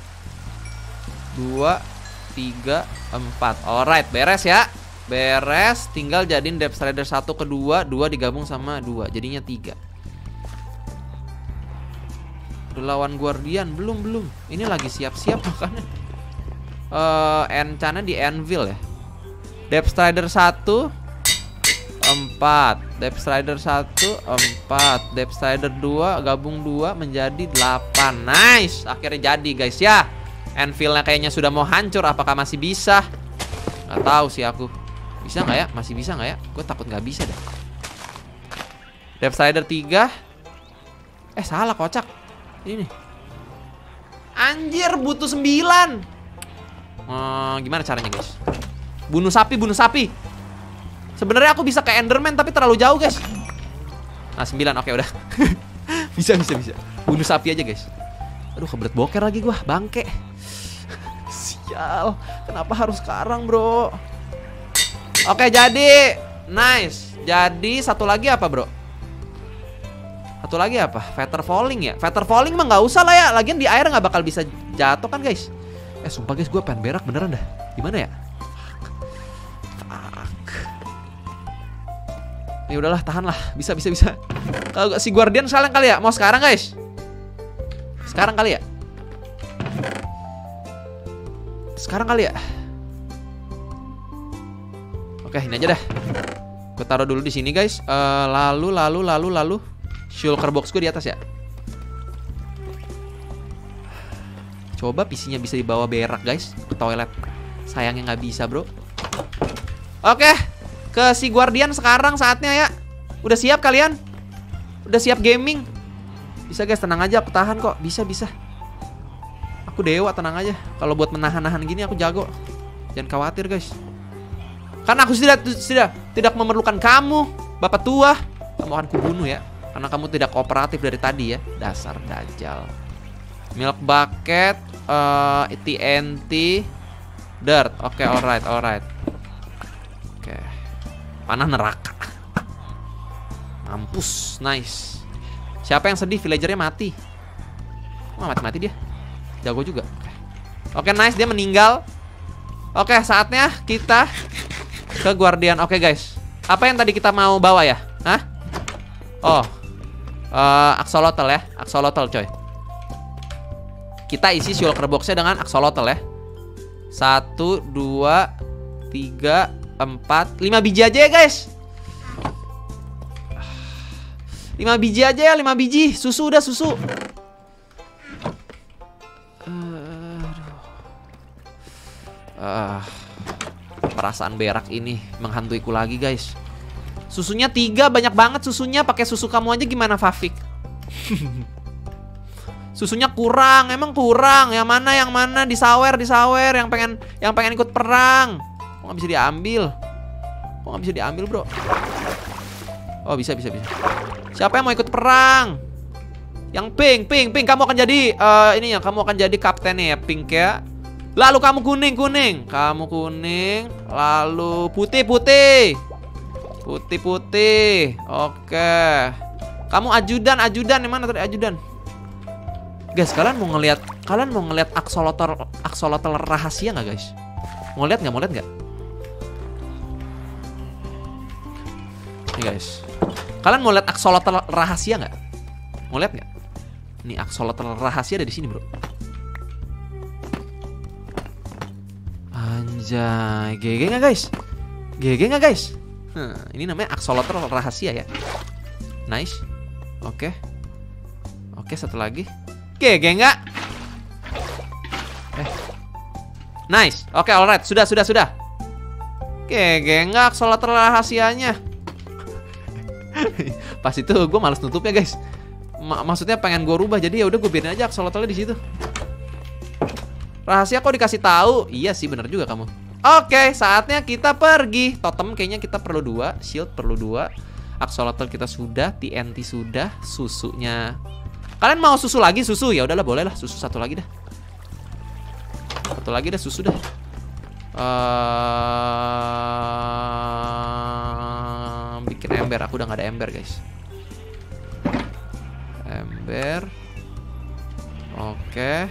Speaker 1: dua, tiga, empat. Alright, beres ya. Beres. Tinggal jadiin Depth Strider satu ke dua. Dua digabung sama dua, jadinya tiga. Udah lawan Guardian? Belum, belum. Ini lagi siap-siap makanya. Uh, enchantnya di Anvil ya. Depth Strider satu, empat. Depth Strider satu, empat. Depth Strider dua, gabung dua menjadi delapan. Nice. Akhirnya jadi guys ya. Anvilnya kayaknya sudah mau hancur. Apakah masih bisa? Nggak tahu sih aku. Bisa nggak ya? Masih bisa nggak ya? Gue takut nggak bisa deh. Depth Strider tiga. Eh salah, kocak. Ini nih. Anjir, butuh sembilan. Hmm, gimana caranya guys? Bunuh sapi, bunuh sapi. Sebenarnya aku bisa ke Enderman tapi terlalu jauh guys. Nah sembilan, oke udah. Bisa, bisa, bisa. Bunuh sapi aja guys. Aduh, kebelet boker lagi gua, bangke. Sial, kenapa harus sekarang bro? Oke jadi, nice. Jadi satu lagi apa bro? Satu lagi apa? Feather falling ya? Feather falling mah nggak usah lah ya. Lagian di air nggak bakal bisa jatuh kan guys. Eh sumpah guys, gue pengen berak beneran dah. Gimana ya? Fuck. Ya udahlah, tahan lah. Bisa, bisa, bisa. Uh, si Guardian sekalian kali ya? Mau sekarang guys? Sekarang kali ya? Sekarang kali ya? Oke, ini aja dah. Gue taruh dulu di sini guys. Uh, lalu, lalu, lalu, lalu. Shulker box gue di atas ya. Coba P C-nya bisa dibawa berak guys ke toilet. Sayangnya nggak bisa bro. Oke, ke si Guardian sekarang saatnya ya. Udah siap kalian? Udah siap gaming? Bisa guys, tenang aja, aku tahan kok. Bisa, bisa. Aku dewa, tenang aja. Kalau buat menahan-nahan gini aku jago. Jangan khawatir guys. Karena aku sudah, sudah tidak memerlukan kamu, bapak tua. Kamu akan kubunuh ya. Karena kamu tidak kooperatif dari tadi ya. Dasar dajjal. Milk bucket, uh, T N T, dirt. Oke, okay, alright, alright. Oke, okay. Panah neraka. Mampus, nice. Siapa yang sedih? Villagernya mati. Oh, mati-mati dia. Jago juga. Oke, okay, nice, dia meninggal. Oke, okay, saatnya kita ke Guardian. Oke, okay, guys. Apa yang tadi kita mau bawa ya? Hah? Oh, uh, axolotl ya, axolotl coy. Kita isi shulker boxnya dengan axolotl ya. Satu, dua, tiga, empat, lima biji aja ya guys. Lima biji aja ya, lima biji. Susu udah, susu. Uh, uh, perasaan berak ini menghantuiku lagi guys. Susunya tiga, banyak banget susunya. Pakai susu kamu aja gimana Fafik? Susunya kurang, emang kurang. Yang mana, yang mana? Disawer, disawer. Yang pengen, yang pengen ikut perang. Kok nggak bisa diambil? Kok nggak bisa diambil bro? Oh bisa, bisa, bisa. Siapa yang mau ikut perang? Yang pink, pink, pink. Kamu akan jadi uh, ini ya. Kamu akan jadi kaptennya ya, pink ya. Lalu kamu kuning, kuning. Kamu kuning. Lalu putih, putih. Putih, putih. Oke. Kamu ajudan, ajudan. Yang mana tadi ajudan? Guys, kalian mau ngelihat, kalian mau ngelihat axolotl, axolotl rahasia nggak guys? Mau lihat nggak? Mau lihat nggak? Nih guys, kalian mau lihat axolotl rahasia nggak? Mau lihat nggak? Nih axolotl rahasia ada di sini bro. Anjay, G G nggak guys? G G nggak guys? Hmm, ini namanya axolotl rahasia ya. Nice. Oke. Oke, satu lagi. G G nggak? Eh. Nice. Oke, alright. Sudah, sudah, sudah. G G nggak axolotl rahasianya? Pas itu gue males nutupnya guys. Ma maksudnya pengen gue rubah, jadi ya udah gue biarin aja axolotl di situ. Rahasia kok dikasih tahu? Iya sih, bener juga kamu. Oke, saatnya kita pergi. Totem kayaknya kita perlu dua, shield perlu dua, axolotl kita sudah, T N T sudah, susunya. Kalian mau susu lagi? Susu ya udahlah, boleh lah, susu satu lagi dah. Satu lagi dah, susu dah. Uh, bikin ember, aku udah gak ada ember guys. Ember. Oke.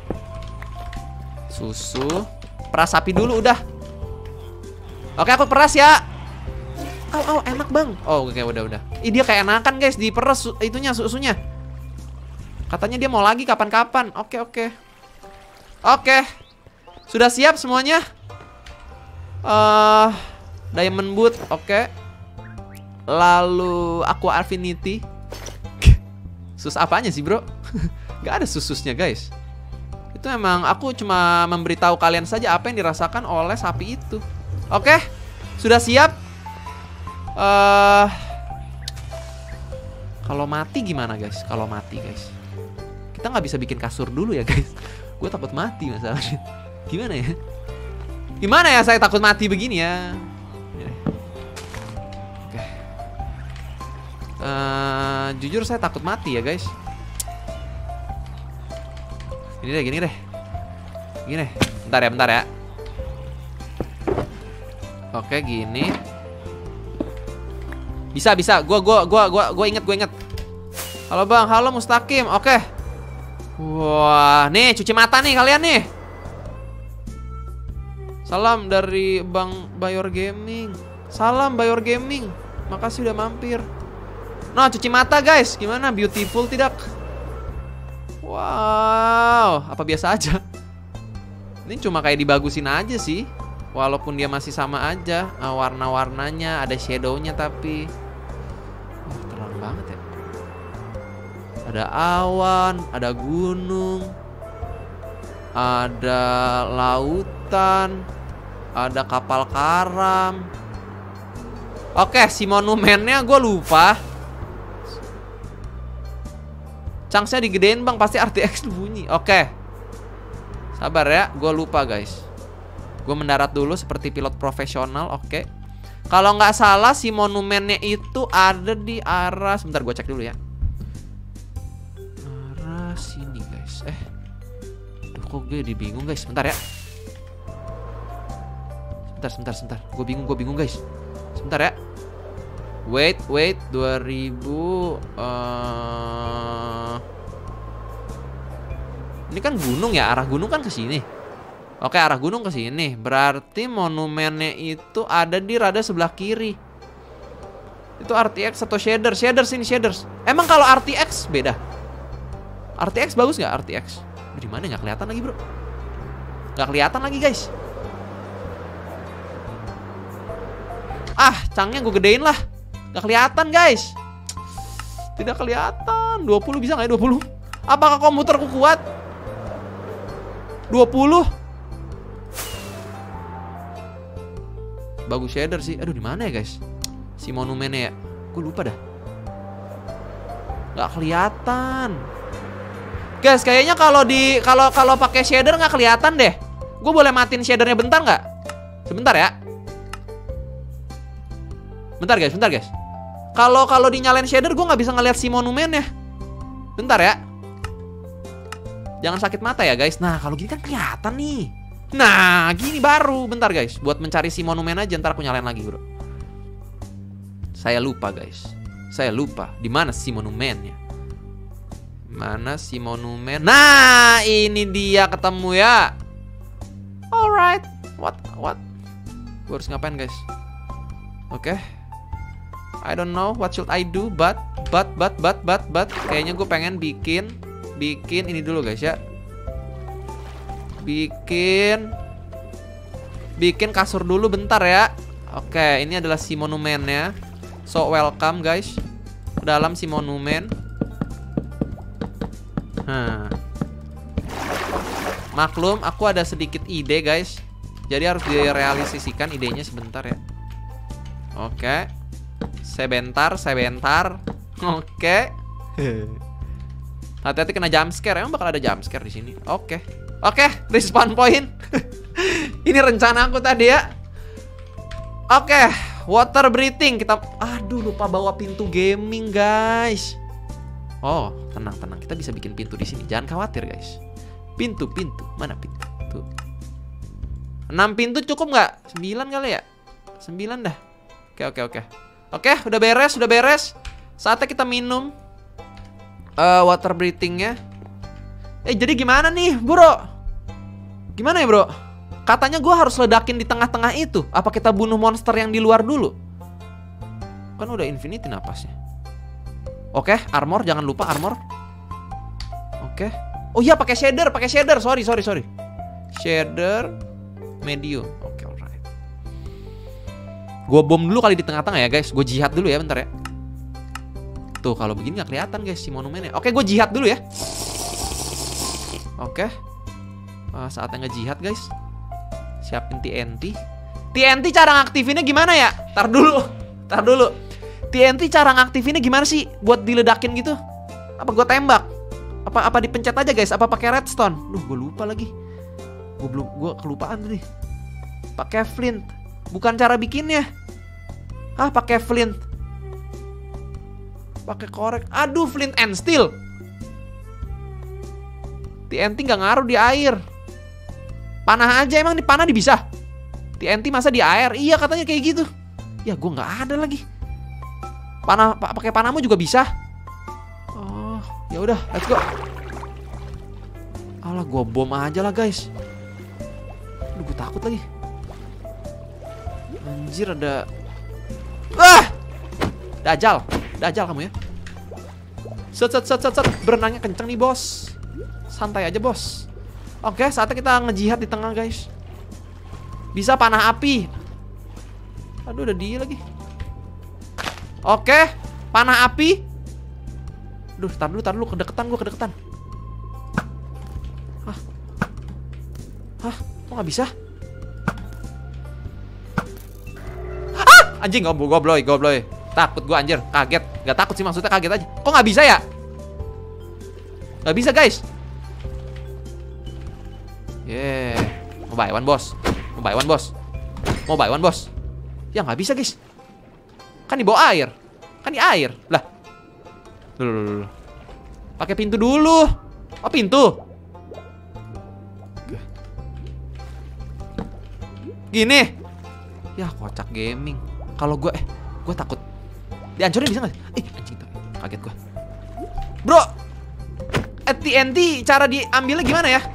Speaker 1: Susu. Peras sapi dulu udah. Oke, aku peras ya. Oh, oh enak bang. Oh oke, udah udah. Ih, dia kayak enakan guys, diperas su itunya, susunya. Katanya dia mau lagi kapan-kapan. Oke oke. Oke. Sudah siap semuanya. Uh, Diamond boot, oke. Lalu Aqua Affinity. Sus apanya sih bro? Gak ada sususnya guys. Itu emang aku cuma memberitahu kalian saja apa yang dirasakan oleh sapi itu. Oke, sudah siap. uh, Kalau mati gimana guys? Kalau mati guys, kita nggak bisa bikin kasur dulu ya guys. Gue takut mati masalahnya. Gimana ya? Gimana ya saya takut mati begini ya? Oke. Uh, jujur saya takut mati ya guys. Gini deh, gini deh. Gini deh. Bentar ya, bentar ya. Oke, gini. Bisa, bisa. Gua gua gua gua gua inget, gua inget. Halo Bang, halo Mustaqim. Oke. Wah, nih cuci mata nih kalian nih. Salam dari Bang Bayor Gaming. Salam Bayor Gaming. Makasih udah mampir. Nah, cuci mata guys. Gimana? Beautiful tidak? Wow, apa biasa aja? Ini cuma kayak dibagusin aja sih. Walaupun dia masih sama aja, warna-warnanya, ada shadownya tapi oh, terang banget ya. Ada awan, ada gunung, ada lautan, ada kapal karam. Oke, si monumennya gue lupa. Chance-nya digedein bang, pasti R T X bunyi. Oke, sabar ya, gue lupa guys. Gue mendarat dulu seperti pilot profesional. Oke, kalau nggak salah si monumennya itu ada di arah, sebentar gue cek dulu ya. Arah sini guys. Eh, Duh, kok gue dibingung guys. Sebentar ya. Sebentar, sebentar, sebentar. Gue bingung, gue bingung guys. Sebentar ya. Wait, wait, dua ribu uh... Ini kan gunung ya, arah gunung kan ke sini. Oke, arah gunung ke sini. Berarti monumennya itu ada di rada sebelah kiri. Itu R T X atau shader? Shaders ini, shaders. Emang kalau R T X beda? R T X bagus nggak R T X? Di mana nggak kelihatan lagi, bro? Nggak kelihatan lagi, guys. Ah, cangnya gue gedein lah. Nggak kelihatan, guys. Tidak kelihatan. dua puluh bisa nggak ya? dua puluh? Apakah komputerku kuat? dua puluh. Bagus shader sih. Aduh, di mana ya, guys? Si monumennya ya. Gue lupa dah. Nggak kelihatan. Guys, kayaknya kalau di kalau kalau pakai shader nggak kelihatan deh. Gue boleh matiin shadernya bentar nggak? Sebentar ya. Bentar guys, bentar guys. Kalau kalau dinyalain shader gue nggak bisa ngeliat si monumennya. Bentar ya. Jangan sakit mata ya guys. Nah kalau gini kan kelihatan nih. Nah gini baru. Bentar guys. Buat mencari si monumen aja. Ntar aku nyalain lagi bro. Saya lupa guys. Saya lupa. Di mana si monumennya? Mana si monumen? Nah ini dia ketemu ya. Alright. What? What? Gue harus ngapain guys? Oke. Okay. I don't know what should I do, but but but but but but kayaknya gue pengen bikin bikin ini dulu guys ya. Bikin bikin kasur dulu bentar ya. Oke, ini adalah si monumennya. So welcome guys ke dalam si monumen. Nah. Maklum, aku ada sedikit ide guys. Jadi harus direalisasikan idenya sebentar ya. Oke. Sebentar, sebentar. Oke. Hati-hati kena jump scare. Emang bakal ada jump scare di sini. Oke. Oke, respawn point. Ini rencana aku tadi ya. Oke, water breathing. Kita aduh lupa bawa pintu gaming, guys. Oh, tenang, tenang. Kita bisa bikin pintu di sini. Jangan khawatir, guys. Pintu, pintu. Mana pintu? Tuh. enam pintu cukup nggak? sembilan kali ya? sembilan dah. Oke, oke, oke. Oke, udah beres, udah beres. Saatnya kita minum uh, water breathingnya. Eh, jadi gimana nih, bro? Gimana ya, bro? Katanya gue harus ledakin di tengah-tengah itu. Apa kita bunuh monster yang di luar dulu? Kan udah infinity napasnya. Oke, armor, jangan lupa armor. Oke. Oh iya, pakai shader, pakai shader. Sorry, sorry, sorry. Shader medium. Oke, alright. Gue bom dulu kali di tengah-tengah ya, guys. Gue jihad dulu ya, bentar ya. Tuh, kalau begini nggak kelihatan, guys, si monumennya. Oke, gue jihad dulu ya. Oke. Uh, saatnya nge-jihad, guys. Siapin T N T. T N T cara ngaktifinnya gimana ya? Tar dulu. Tar dulu. T N T cara ngaktifinnya gimana sih? Buat diledakin gitu? Apa gue tembak? Apa apa dipencet aja, guys? Apa pakai redstone? Duh, gue lupa lagi. Gue belum, gue kelupaan tadi. Pakai flint. Bukan cara bikinnya. Ah, pakai flint. Pakai korek. Aduh, flint and steel. T N T nggak ngaruh di air. Panah aja, emang di panah bisa. T N T masa di air? Iya, katanya kayak gitu. Ya, gue nggak ada lagi. Panah, pakai panahmu juga bisa. Oh, ya udah, let's go. Alah, gue bom aja lah, guys. Aduh, gue takut lagi. Anjir, ada. Ah, Dajjal, Dajjal kamu ya. Set, set, set, set, set. Berenangnya kenceng nih, bos. Santai aja, bos. Oke, saatnya kita ngejihad di tengah, guys. Bisa panah api. Aduh, udah dia lagi. Oke, panah api. Duh, tar dulu, tar dulu. Kedeketan, gue kedeketan. Hah? Hah? Kok gak bisa? Ah! Anjing, gobloy, gobloy. Takut gue, anjir. Kaget. Gak takut sih, maksudnya kaget aja. Kok gak bisa ya? Gak bisa, guys. Yeah. Mau buy one, bos. Mau buy one, bos. Mau buy one, bos. Ya nggak bisa, guys. Kan di bawah air. Kan di air. Lah. Dulu, dulu, dulu. Pakai pintu dulu. Oh, pintu. Gini. Ya, kocak gaming. Kalau gue eh gue takut dihancurin bisa nggak? Eh, anjing, kaget gue. Bro, T N T cara diambilnya gimana ya?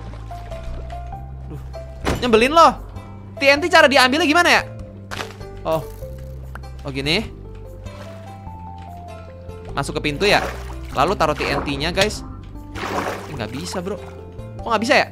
Speaker 1: Nyebelin loh. T N T cara diambilnya gimana ya? Oh. Oh gini. Masuk ke pintu ya. Lalu taruh T N T-nya, guys. Eh, nggak bisa, bro. Kok nggak bisa ya?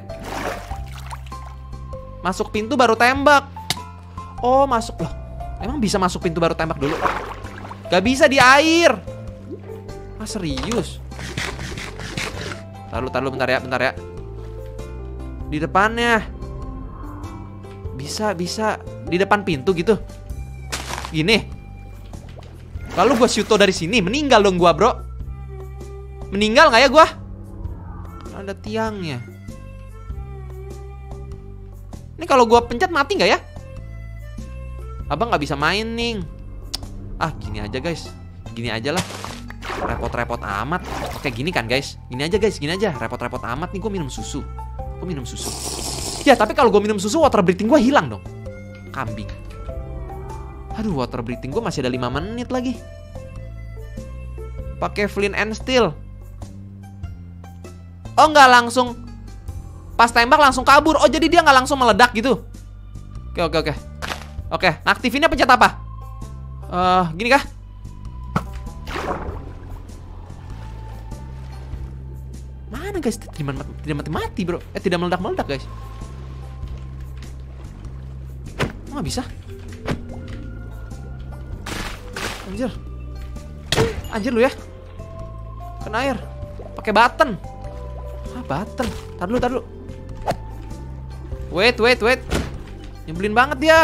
Speaker 1: Masuk pintu baru tembak. Oh, masuk loh. Emang bisa masuk pintu baru tembak dulu? Gak bisa di air. Ah, serius? Taruh, taruh bentar ya, bentar ya. Di depannya. Bisa, bisa. Di depan pintu gitu. Gini. Lalu gue syuto dari sini. Meninggal dong gue, bro. Meninggal gak ya gue? Ada tiangnya. Ini kalau gue pencet mati gak ya? Abang gak bisa main nih. Ah, gini aja, guys. Gini aja lah. Repot-repot amat. Oke, gini kan, guys. Gini aja, guys. Gini aja. Repot-repot amat nih. Gue minum susu. Gue minum susu. Ya, tapi kalau gue minum susu, water breathing gue hilang dong. Kambing. Aduh, water breathing gue masih ada lima menit lagi. Pakai flint and steel. Oh, nggak langsung. Pas tembak langsung kabur. Oh, jadi dia nggak langsung meledak gitu. Oke, oke, oke. Oke, aktifinnya pencet apa? Eh, uh, gini kah? Mana, guys? Tidak mati-mati, bro. Eh, tidak meledak-meledak, guys. Nggak bisa. Anjir. Anjir lu ya. Kena air. Pakai button. Ah, button. Tar dulu, tar dulu. Wait, wait, wait. Nyebelin banget dia.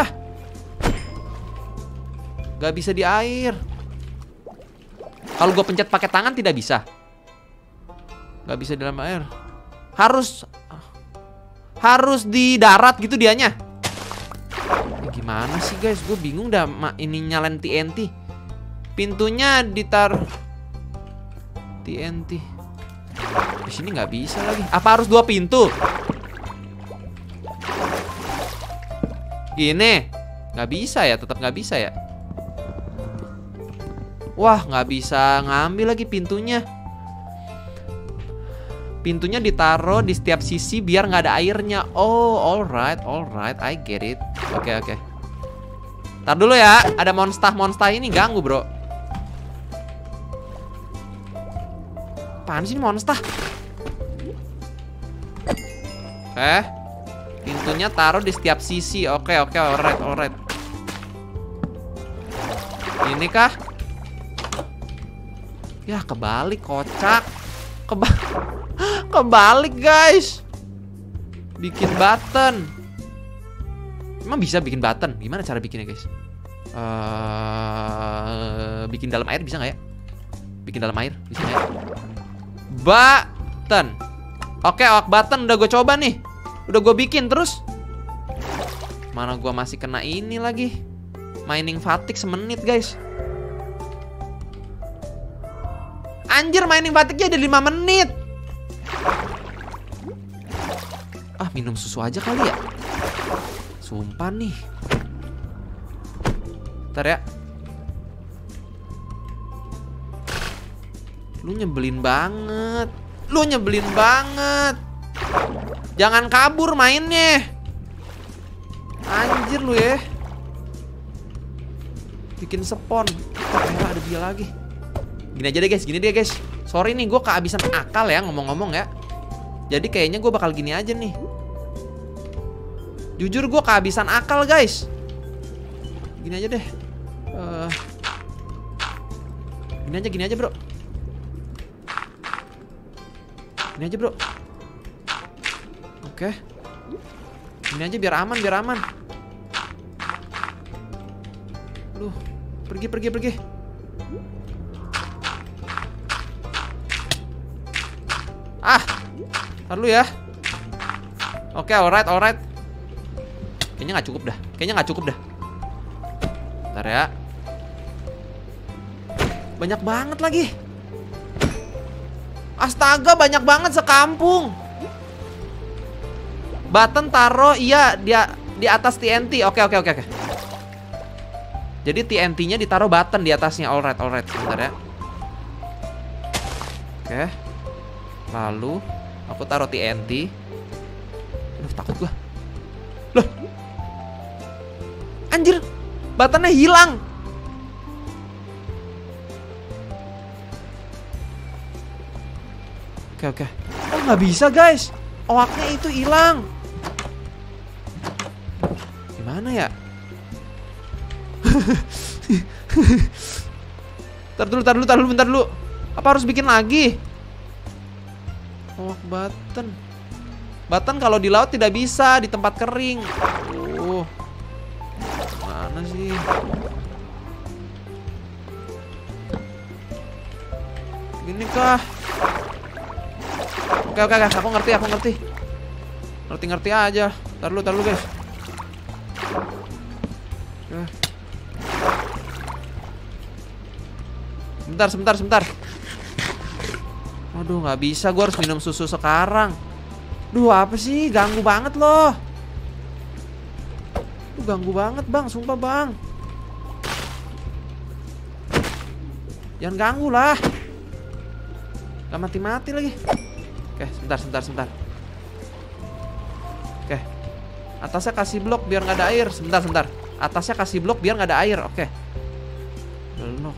Speaker 1: Gak bisa di air. Kalau gue pencet pakai tangan tidak bisa. Nggak bisa di dalam air. Harus harus di darat gitu dianya. Ya, gimana sih guys? Gue bingung dah ini nyalain T N T. Pintunya ditar T N T. Di sini nggak bisa lagi. Apa harus dua pintu? Gini. Nggak bisa ya, tetap nggak bisa ya. Wah, nggak bisa ngambil lagi pintunya. Pintunya ditaruh di setiap sisi biar nggak ada airnya. Oh, alright, alright, I get it. Oke, oke. Ntar dulu ya, ada monster-monster ini ganggu bro. Apaan sih ini monster? Eh, pintunya taruh di setiap sisi. Oke, oke, alright, alright. Ini kah? Ya kebalik, kocak. Keba Kebalik guys. Bikin button. Emang bisa bikin button? Gimana cara bikinnya guys? uh, Bikin dalam air bisa nggak ya? Bikin dalam air bisa nggak ya? Button. Oke, ok button udah gue coba nih. Udah gue bikin terus. Mana gue masih kena ini lagi. Mining fatigue semenit guys. Anjir, mining fatigue-nya ada lima menit. Ah, minum susu aja kali ya. Sumpah nih. Ntar ya. Lu nyebelin banget. Lu nyebelin banget. Jangan kabur mainnya. Anjir lu ya. Bikin spawn. Oh, ada dia lagi. Gini aja deh guys, gini deh guys. Sorry nih, gue kehabisan akal ya ngomong-ngomong ya. Jadi kayaknya gue bakal gini aja nih. Jujur gue kehabisan akal guys. Gini aja deh. uh, Gini aja, gini aja bro. Gini aja bro. Oke. Gini aja biar aman, biar aman. Duh, pergi, pergi, pergi. Ah, ntar lu ya. Oke, alright, alright. Kayaknya nggak cukup dah. Kayaknya nggak cukup dah. Ntar ya. Banyak banget lagi. Astaga, banyak banget sekampung. Button taruh, iya dia di atas T N T. Oke, oke, oke, oke. Jadi T N T-nya ditaruh button di atasnya. Alright, alright. Bentar ya. Oke. Lalu aku taruh T N T. Aduh, takut gua. Loh. Anjir, buttonnya hilang. Oke, oke. Oh, nggak bisa guys. Oaknya itu hilang. Gimana ya? Bentar dulu, bentar dulu, bentar dulu, bentar dulu. Apa harus bikin lagi? Oh, button. Button kalau di laut tidak bisa, di tempat kering. Oh. Mana sih? Gini kah? Oke, oke, oke, aku ngerti, aku ngerti. Ngerti-ngerti aja. Ntar dulu, ntar dulu guys. Oke. Sebentar, sebentar, sebentar. Aduh, nggak bisa, gue harus minum susu sekarang. Duh, apa sih? Ganggu banget loh. Duh, ganggu banget bang, sumpah bang. Jangan ganggu lah. Gak mati-mati lagi. Oke, sebentar, sebentar, sebentar. Oke. Atasnya kasih blok biar nggak ada air. Sebentar, sebentar. Atasnya kasih blok biar nggak ada air. Oke. Belum.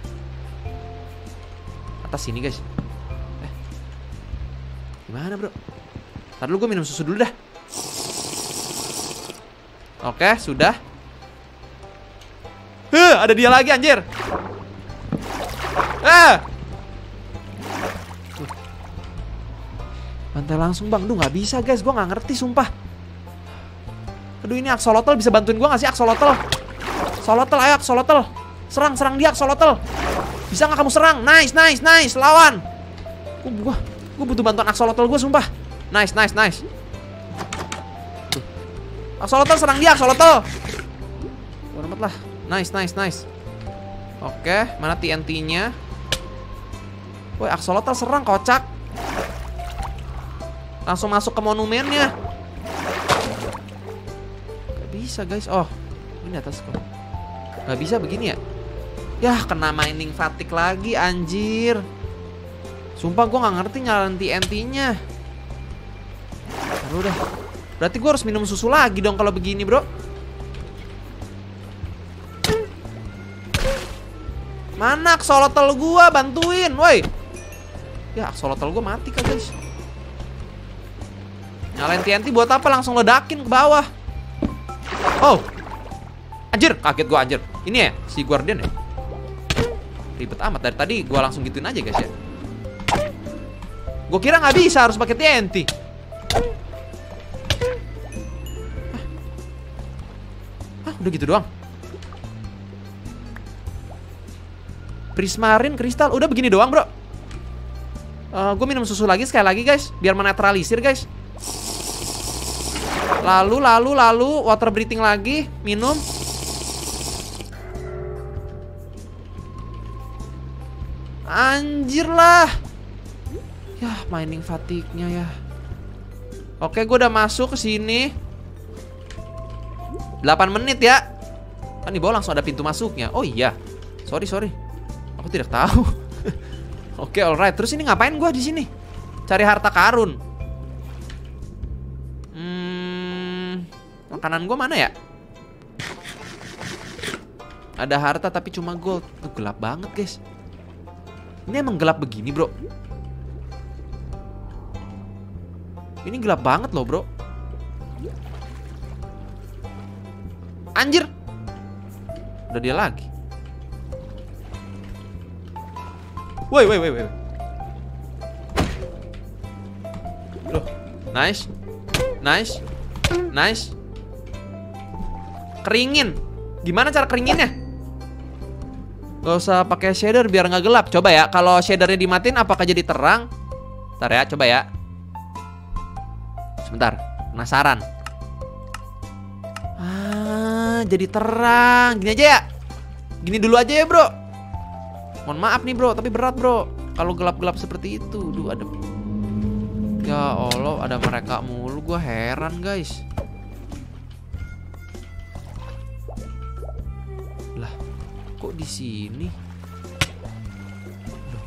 Speaker 1: Atas sini guys. Eh. Gimana bro? Ntar dulu gue minum susu dulu dah. Oke, sudah. Huh, ada dia lagi anjir. Eh. Bantai langsung bang. Duh, nggak bisa guys, gue nggak ngerti sumpah. Aduh, ini Axolotl bisa bantuin gue nggak sih? Axolotl, Axolotl, ayo Axolotl. Serang, serang dia Axolotl. Bisa nggak kamu serang? Nice, nice, nice. Lawan. Gue, gue, Gue butuh bantuan axolotl gue sumpah. Nice, nice, nice. Tuh. Axolotl serang dia, axolotl. Bodo amat lah. Nice, nice, nice. Oke, mana T N T-nya? Woi, axolotl serang, kocak. Langsung masuk ke monumennya. Gak bisa guys. Oh, ini atas kok. Gak bisa begini ya. Yah, kena mining fatigue lagi anjir. Sumpah gue gak ngerti nyalain T N T-nya. Aduh dah. Berarti gue harus minum susu lagi dong kalau begini bro. Mana axolotl gue, bantuin woi. Ya axolotl gue mati kan guys. Nyalain T N T buat apa, langsung ledakin ke bawah. Oh anjir, kaget gue anjir. Ini ya si guardian ya. Ribet amat, dari tadi gue langsung gituin aja guys ya. Gue kira nggak bisa, harus pakai T N T. Hah, udah gitu doang. Prismarine, kristal, udah begini doang bro. uh, Gue minum susu lagi sekali lagi guys, biar menetralisir guys. Lalu, lalu, lalu water breathing lagi, minum. Anjir lah. Yah, mining fatigue-nya ya. Oke, gue udah masuk ke sini. delapan menit ya. Kan di bawah langsung ada pintu masuknya. Oh iya. Sorry, sorry. Aku tidak tahu. Oke, alright. Terus ini ngapain gue di sini? Cari harta karun. Hmm, makanan gue mana ya? Ada harta tapi cuma gold. Tuh gelap banget, guys. Ini emang gelap begini, bro. Ini gelap banget loh bro. Anjir. Udah dia lagi. Woi woi woi woi. Loh, nice. Nice. Nice. Keringin. Gimana cara keringinnya? Gak usah pakai shader biar nggak gelap. Coba ya, kalau shadernya dimatiin apakah jadi terang? Ntar ya, coba ya. Sebentar, penasaran. Ah, jadi terang. Gini aja ya. Gini dulu aja ya bro. Mohon maaf nih bro, tapi berat bro kalau gelap-gelap seperti itu. Duh, ada. Ya Allah, ada mereka mulu. Gue heran guys. Lah, kok di sini? Loh.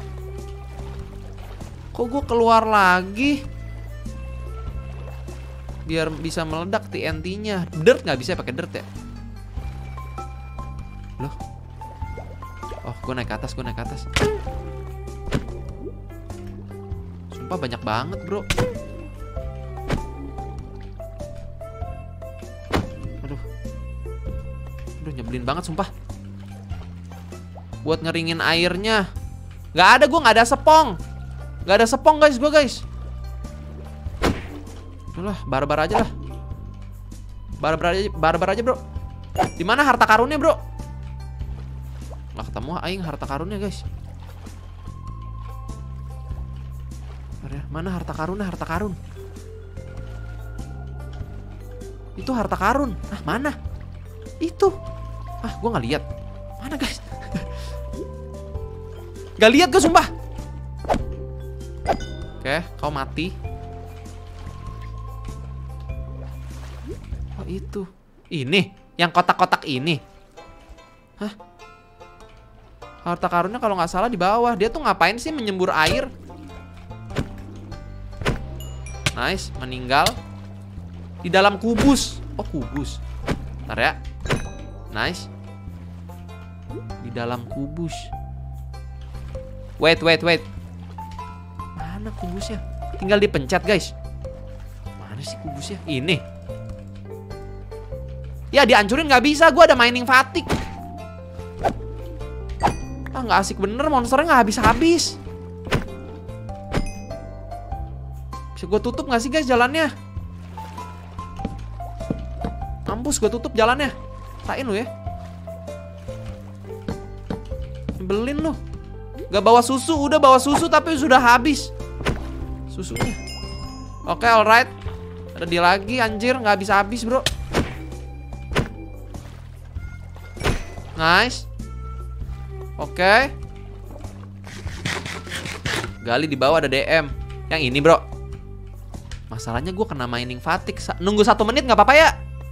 Speaker 1: Kok gue keluar lagi? Biar bisa meledak T N T-nya. Dirt nggak bisa pakai dirt ya? Loh. Oh, gue naik ke atas, gue naik ke atas. Sumpah banyak banget, bro. Aduh. Aduh, nyebelin banget, sumpah. Buat ngeringin airnya. Nggak ada, gue nggak ada sepong. Nggak ada sepong, guys, gue, guys. Udah lah, barbar aja lah. Barbar aja, barbar aja, bro. Di mana harta karunnya, bro? Nggak ketemu aing harta karunnya, guys. Mana harta karunnya, harta karun? Itu harta karun. Ah, mana? Itu. Ah, gua nggak lihat. Mana, guys? Gak lihat gue, sumpah. Oke, kau mati. Oh, itu. Ini, yang kotak-kotak ini. Hah? Harta karunnya kalau nggak salah di bawah. Dia tuh ngapain sih menyembur air? Nice, meninggal. Di dalam kubus. Oh, kubus. Bentar ya. Nice. Di dalam kubus. Wait, wait, wait. Mana kubusnya? Tinggal dipencet, guys. Mana sih kubusnya? Ini. Ya, dihancurin nggak bisa. Gue ada mining fatigue. Ah, nggak asik bener. Monsternya nggak habis-habis. Bisa gue tutup nggak sih, guys, jalannya? Mampus, gue tutup jalannya. Tain lu ya. Nyebelin lu. Gak bawa susu, udah bawa susu tapi sudah habis. susunya. Oke, alright. Ada dia lagi, anjir. Nggak habis-habis, bro. Nice. Oke. Gali di bawah ada D M. Yang ini, bro. Masalahnya gue kena mining fatigue. Nunggu satu menit nggak apa-apa ya?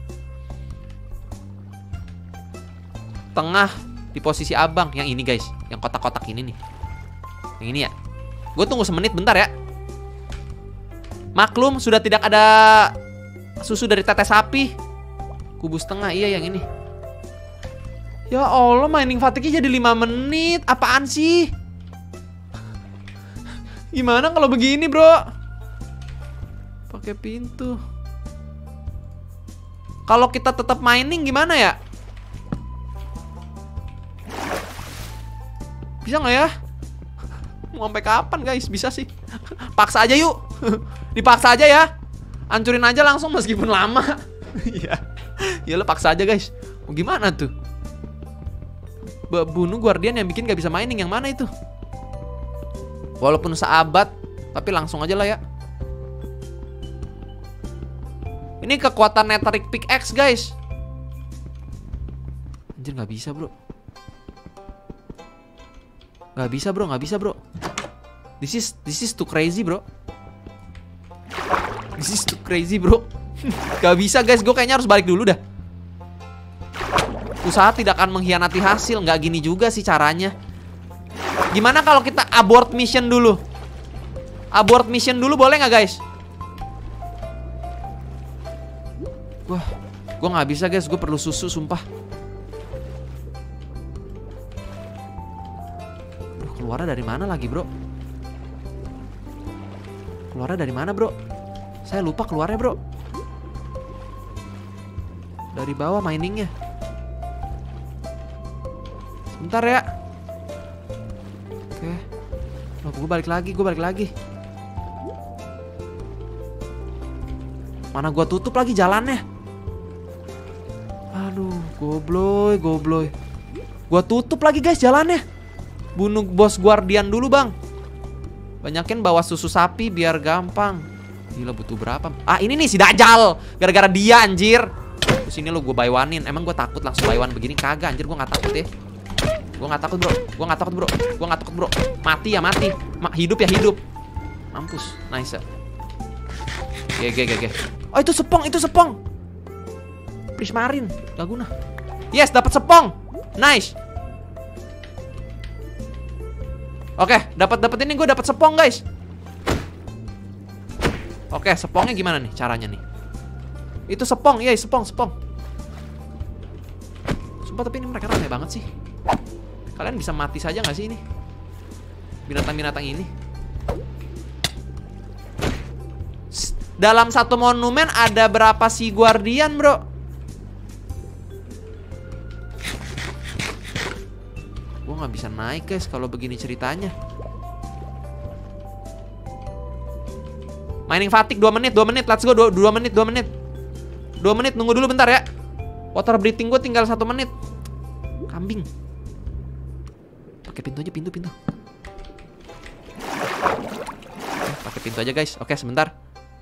Speaker 1: Tengah di posisi abang. Yang ini, guys. Yang kotak-kotak ini nih. Yang ini ya. Gue tunggu semenit bentar ya. Maklum sudah tidak ada susu dari tetes sapi. Kubus tengah, iya yang ini. Ya Allah, mining fatigue jadi lima menit. Apaan sih? Gimana kalau begini, bro? Pakai pintu. Kalau kita tetap mining gimana ya? Bisa nggak ya? Mau sampai kapan, guys? Bisa sih. Paksa aja yuk. Dipaksa aja ya. Hancurin aja langsung meskipun lama. Iya. Ya lo paksa aja, guys. Mau gimana tuh? Bunuh guardian yang bikin gak bisa mining. Yang mana itu? Walaupun seabad, tapi langsung aja lah ya. Ini kekuatan Netherite Pickaxe, guys. Anjir, gak bisa, bro. Gak bisa, bro. Gak bisa, bro. This is this is too crazy, bro. This is too crazy, bro. Gak bisa, guys. Gue kayaknya harus balik dulu dah. Usaha tidak akan mengkhianati hasil. Nggak gini juga sih caranya. Gimana kalau kita abort mission dulu? Abort mission dulu boleh nggak, guys? Wah, gue nggak bisa, guys. Gue perlu susu, sumpah. Aduh, keluarnya dari mana lagi, bro? Keluarnya dari mana, bro? Saya lupa keluarnya, bro. Dari bawah miningnya. Bentar ya. Oke. Loh, gue balik lagi, gue balik lagi. Mana gue tutup lagi jalannya? Aduh, gobloy, gobloy. Gue tutup lagi, guys, jalannya. Bunuh bos guardian dulu, bang. Banyakin bawa susu sapi biar gampang. Gila, butuh berapa? Ah, ini nih si Dajjal. Gara-gara dia, anjir. Terus ini lo gue buy one-in. Emang gue takut langsung buy one begini? Kagak, anjir, gue gak takut ya. Gue gak takut, bro. Gue gak takut, bro. Gue gak takut, bro. Mati ya, mati. Ma hidup ya, hidup. Mampus. Nice. G, G, G, G. Oh, itu sepong, itu sepong. Prismarin. Gak guna. Yes, dapat sepong. Nice. Oke, dapat dapat ini gue dapat sepong, guys. Oke, sepongnya gimana nih caranya nih? Itu sepong, iya, sepong, sepong. Sumpah, tapi ini mereka ramai banget sih. Kalian bisa mati saja gak sih ini? Binatang-binatang ini. Dalam satu monumen ada berapa si guardian, bro? Gue gak bisa naik, guys, kalau begini ceritanya. Mining fatigue dua menit, dua menit. Let's go, dua menit, dua menit. dua menit, nunggu dulu bentar ya. Water breathing gue tinggal satu menit. Kambing. Pakai pintu aja, pintu, pintu. Pakai pintu aja, guys. Oke, sebentar.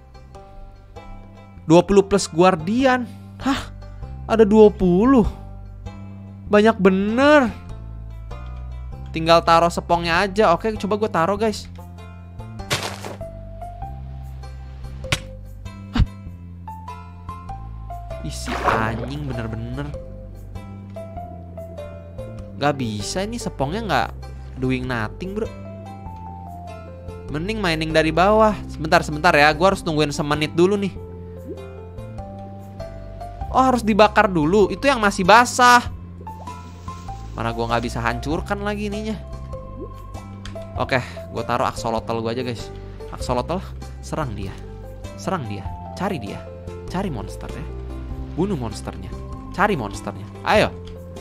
Speaker 1: dua puluh plus guardian. Hah? Ada dua puluh. Banyak bener. Tinggal taruh sepongnya aja. Oke, coba gue taruh, guys. Hah? Isi anjing bener-bener. Gak bisa ini sepongnya gak doing nothing, bro. Mending mining dari bawah. Sebentar, sebentar ya. Gue harus tungguin semenit dulu nih. Oh, harus dibakar dulu. Itu yang masih basah. Mana gue gak bisa hancurkan lagi ininya. Oke, gue taruh axolotl gue aja, guys. Axolotl, serang dia. Serang dia. Cari dia. Cari monsternya. Bunuh monsternya. Cari monsternya. Ayo.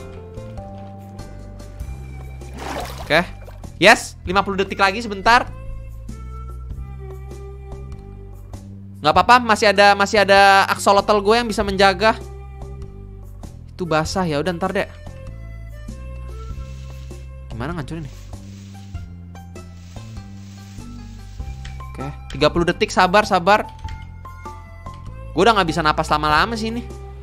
Speaker 1: Oke. Yes, lima puluh detik lagi sebentar. Nggak apa-apa, masih ada masih ada axolotl gue yang bisa menjaga. Itu basah, ya udah ntar deh. Gimana ngancurin nih? Oke, tiga puluh detik, sabar, sabar. Gue udah gak bisa napas lama-lama sih ini.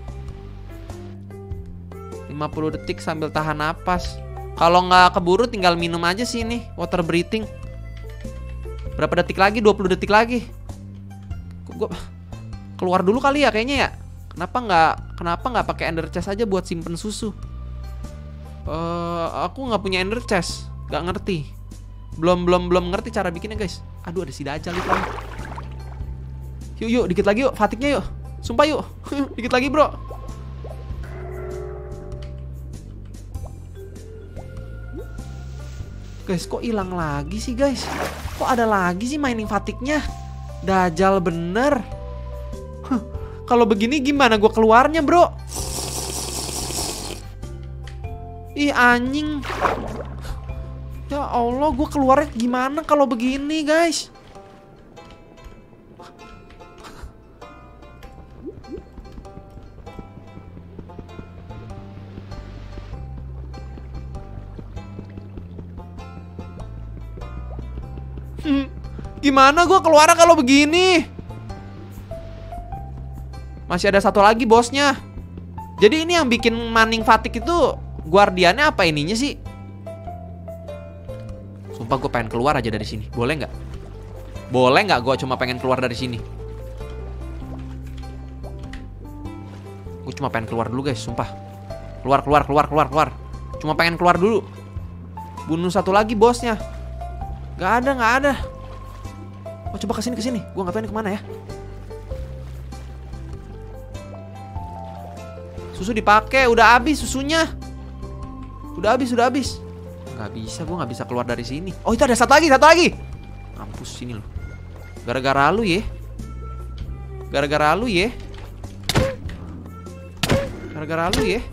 Speaker 1: lima puluh detik sambil tahan napas. Kalau nggak keburu tinggal minum aja sih ini, water breathing. Berapa detik lagi? dua puluh detik lagi. Gue keluar dulu kali ya kayaknya ya. Kenapa nggak kenapa nggak pakai ender chest aja buat simpen susu? Uh, aku nggak punya ender chest, nggak ngerti. Belum belum belum ngerti cara bikinnya guys. Aduh, ada si Dajjal itu. Yuk yuk, dikit lagi yuk, fatiknya yuk. Sumpah yuk, dikit lagi bro. Guys, kok hilang lagi sih guys? Kok ada lagi sih mining fatiknya? Dajjal bener. Huh, kalau begini gimana gue keluarnya bro? Ih anjing. Ya Allah, gue keluarnya gimana kalau begini guys? Hmm, gimana gue keluar kalau begini? Masih ada satu lagi bosnya. Jadi ini yang bikin mining fatik itu guardiannya apa ininya sih? Sumpah gue pengen keluar aja dari sini. Boleh nggak? Boleh nggak? Gue cuma pengen keluar dari sini. Gue cuma pengen keluar dulu guys. Sumpah. Keluar, keluar, keluar, keluar, keluar. Cuma pengen keluar dulu. Bunuh satu lagi bosnya. Gak ada, gak ada. Oh, coba kesini, kesini. Gue gak tahu ini kemana ya. Susu dipakai, udah habis susunya. Udah habis, udah habis. Gak bisa, gue gak bisa keluar dari sini. Oh, itu ada satu lagi, satu lagi. Mampus sini loh. Gara-gara lu ya. Gara-gara lu ya. Gara-gara lu ya.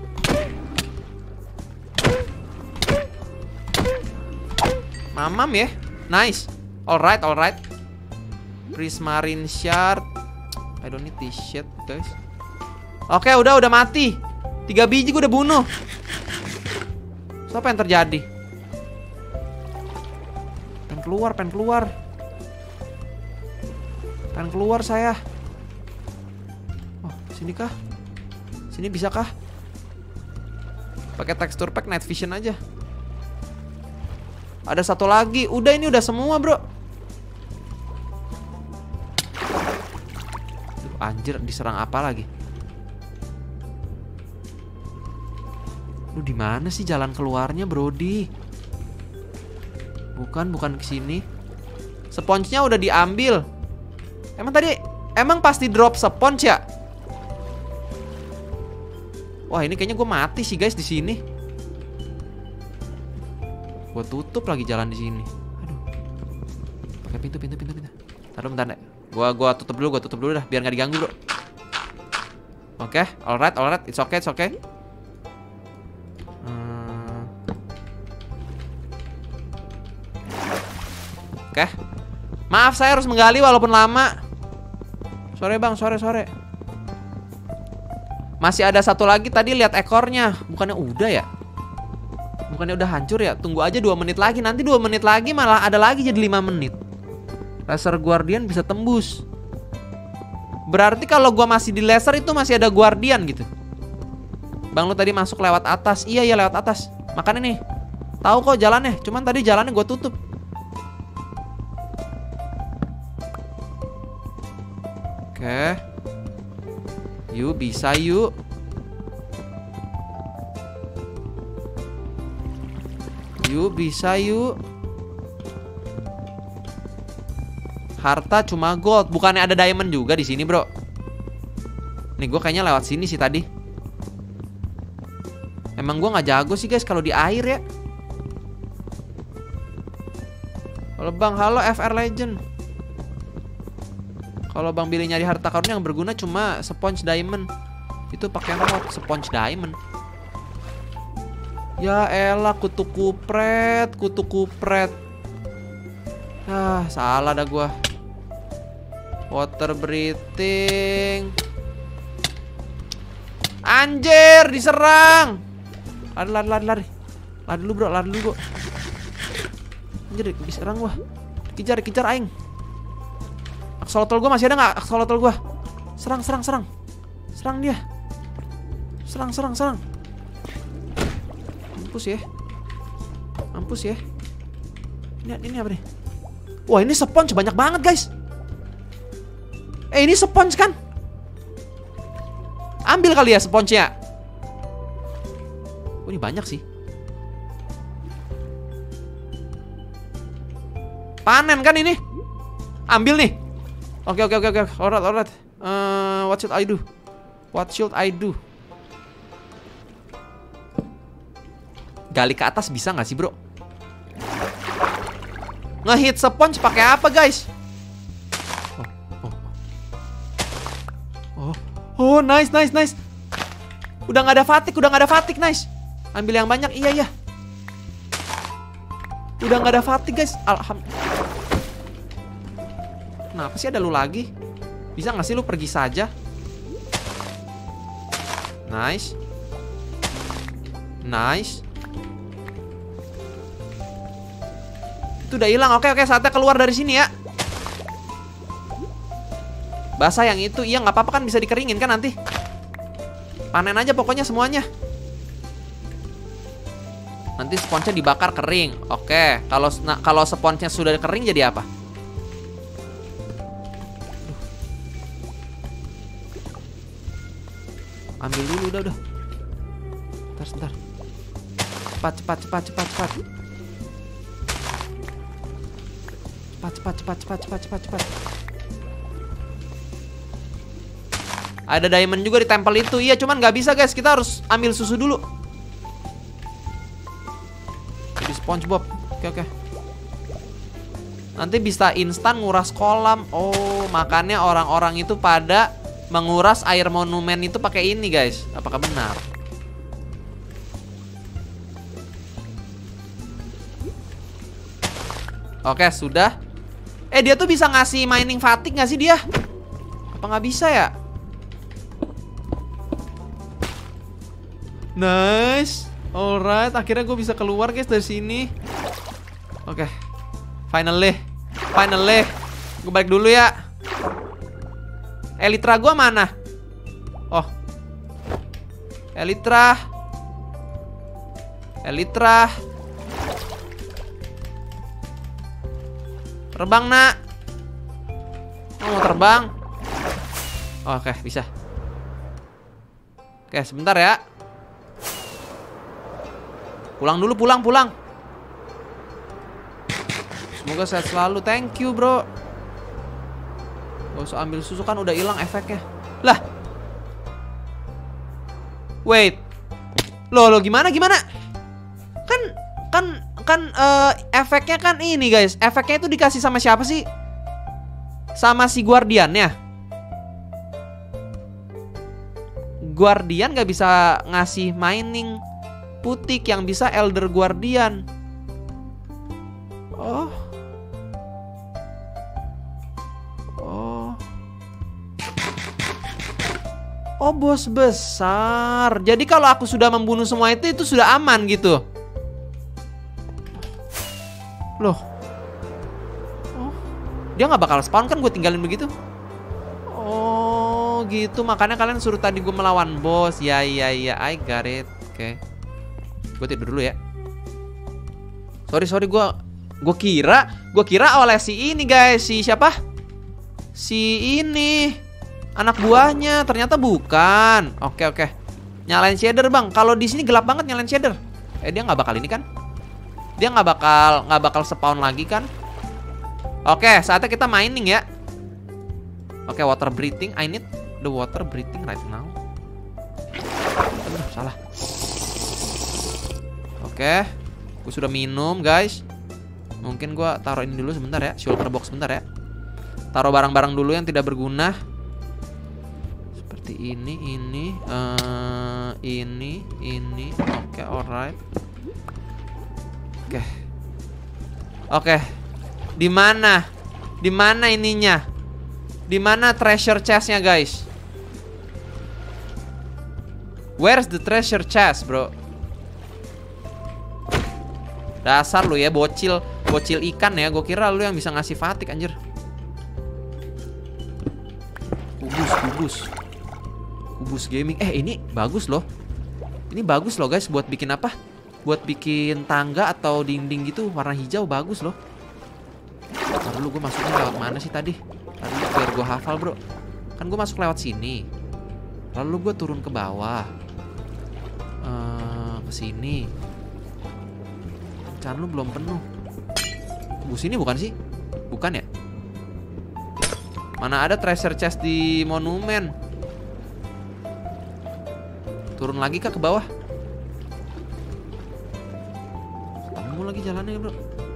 Speaker 1: Mamam ya. Nice. Alright, alright. Prismarine shard. I don't need this shit, guys. Oke, udah, udah mati. Tiga biji gue udah bunuh. So, apa yang terjadi? Pengen keluar, pengen keluar. Pengen keluar saya. Oh, sini kah? Sini bisa kah? Pakai texture pack night vision aja. Ada satu lagi. Udah, ini udah semua bro. Duh, anjir, diserang apa lagi? Lu di mana sih jalan keluarnya, Brody? Bukan, bukan ke sini. Sponge-nya udah diambil. Emang tadi emang pasti drop sponge ya? Wah, ini kayaknya gue mati sih guys di sini. Gue tutup lagi jalan di sini. Aduh. Pakai pintu, pintu, pintu, pintu. Taruh bentar deh. Gua gua tutup dulu, gua tutup dulu dah biar nggak diganggu, bro. Oke, okay, alright, alright, it's okay, it's okay. Hmm. Oke. Okay. Maaf, saya harus menggali walaupun lama. Sore bang, sore sore. Masih ada satu lagi tadi, lihat ekornya. Bukannya udah ya? Bukannya udah hancur ya? Tunggu aja dua menit lagi. Nanti dua menit lagi malah ada lagi jadi lima menit. Laser Guardian bisa tembus. Berarti kalau gua masih di laser itu masih ada Guardian gitu. Bang, lu tadi masuk lewat atas. Iya, iya lewat atas. Makanya nih, tahu kok jalannya. Cuman tadi jalannya gua tutup. Oke. Yuk, bisa yuk. Yuk, bisa yuk. Harta cuma gold. Bukannya ada diamond juga di sini, bro? Nih, gue kayaknya lewat sini sih tadi. Emang gue nggak jago sih, guys, kalau di air ya. Kalau Bang, halo F R Legend. Kalau Bang Billy nyari harta karun yang berguna cuma sponge diamond. Itu pakai mod sponge diamond. Ya elah, kutu kupret, kutu kupret. Ah, salah dah gua. Water breathing. Anjir, diserang. Lari, lari, lari, lari. Lari dulu bro, lari dulu bro. Anjir, diserang gua. Kejar, kejar aing. Axolotl gue masih ada nggak? Axolotl gue. Serang, serang, serang. Serang dia. Serang, serang, serang. Mampus ya. Mampus ya. Ini, ini apa nih? Wah, ini sponge banyak banget, guys. Eh, ini sponge kan? Ambil kali ya sponge-nya. Oh, ini banyak sih. Panen kan ini? Ambil nih. Oke, oke, oke, oke. Alright, alright. Uh, what should I do? What should I do? Gali ke atas bisa nggak sih, bro? Ngehit sponge pakai apa, guys? Oh, oh. Oh, oh, nice, nice, nice. Udah nggak ada fatik, udah nggak ada fatik, nice. Ambil yang banyak, iya, iya. Udah nggak ada fatik, guys. Alhamdulillah. Kenapa sih ada lu lagi? Bisa nggak sih lu pergi saja? Nice. Nice. Itu udah hilang. Oke, oke, saatnya keluar dari sini ya. Basah yang itu. Iya, nggak apa-apa kan, bisa dikeringin kan nanti. Panen aja pokoknya semuanya. Nanti sponsnya dibakar kering. Oke, kalau nah, kalau sponsnya sudah kering jadi apa? Ambil dulu, udah, udah. Bentar, sebentar. Cepat, cepat, cepat, cepat, cepat. Cepat, cepat, cepat, cepat, cepat, cepat, cepat. Ada diamond juga di tempel itu. Iya, cuman nggak bisa, guys. Kita harus ambil susu dulu. Di SpongeBob. Oke, oke. Nanti bisa instan nguras kolam. Oh, makanya orang-orang itu pada menguras air monumen itu pakai ini, guys. Apakah benar? Oke, sudah. Eh, dia tuh bisa ngasih mining fatigue nggak sih dia? Apa nggak bisa ya? Nice. Alright, akhirnya gue bisa keluar, guys, dari sini. Oke. Finally. Finally. Gue balik dulu ya. Elytra gua mana? Oh. Elytra. Elytra. Terbang, nak. Oh, mau terbang. Oh, oke, bisa. Oke, sebentar ya. Pulang dulu, pulang, pulang. Semoga sehat selalu. Thank you, bro. Gak usah ambil susu kan udah hilang efeknya. Lah. Wait. Loh, loh gimana gimana? Kan kan kan uh, efeknya kan ini, guys. Efeknya itu dikasih sama siapa sih? Sama si Guardian-nya. Guardian gak bisa ngasih mining putih, yang bisa Elder Guardian. Oh. Oh, bos besar. Jadi kalau aku sudah membunuh semua itu, itu sudah aman gitu. Loh. Oh, dia nggak bakal spawn kan gue tinggalin begitu. Oh, gitu. Makanya kalian suruh tadi gue melawan bos. Ya, ya, ya. I got it. Oke. Gue tidur dulu ya. Sorry, sorry. Gue gue kira, gue kira oleh si ini, guys. Si siapa? Si ini. Anak buahnya, ternyata bukan. Oke, oke. Nyalain shader, bang. Kalau di sini gelap banget, nyalain shader. Eh, dia nggak bakal ini kan? Dia nggak bakal nggak bakal spawn lagi kan? Oke, saatnya kita mining ya. Oke, water breathing. I need the water breathing right now. Aduh, salah. Oke, gue sudah minum, guys. Mungkin gue taruh ini dulu sebentar ya. Shulker box sebentar ya. Taruh barang-barang dulu yang tidak berguna. Ini, ini, uh, ini, ini. Oke, okay, alright. Oke, okay. Oke. Okay. Di mana? Di mana ininya? Di mana treasure chestnya, guys? Where's the treasure chest, bro? Dasar lu ya, bocil, bocil ikan ya. Gue kira lu yang bisa ngasih fatik, anjir. kubus. Kubus gaming. Eh ini bagus loh. Ini bagus loh guys buat bikin apa? Buat bikin tangga atau dinding gitu warna hijau bagus loh. Ntar dulu gue masuknya lewat mana sih tadi? Tadi biar gue hafal bro. Kan gue masuk lewat sini. Lalu gue turun ke bawah. Uh, ke sini. Can lu belum penuh. Kubus ini bukan sih? Bukan ya? Mana ada treasure chest di monumen? Turun lagi kah ke bawah? Ketemu lagi jalannya bro.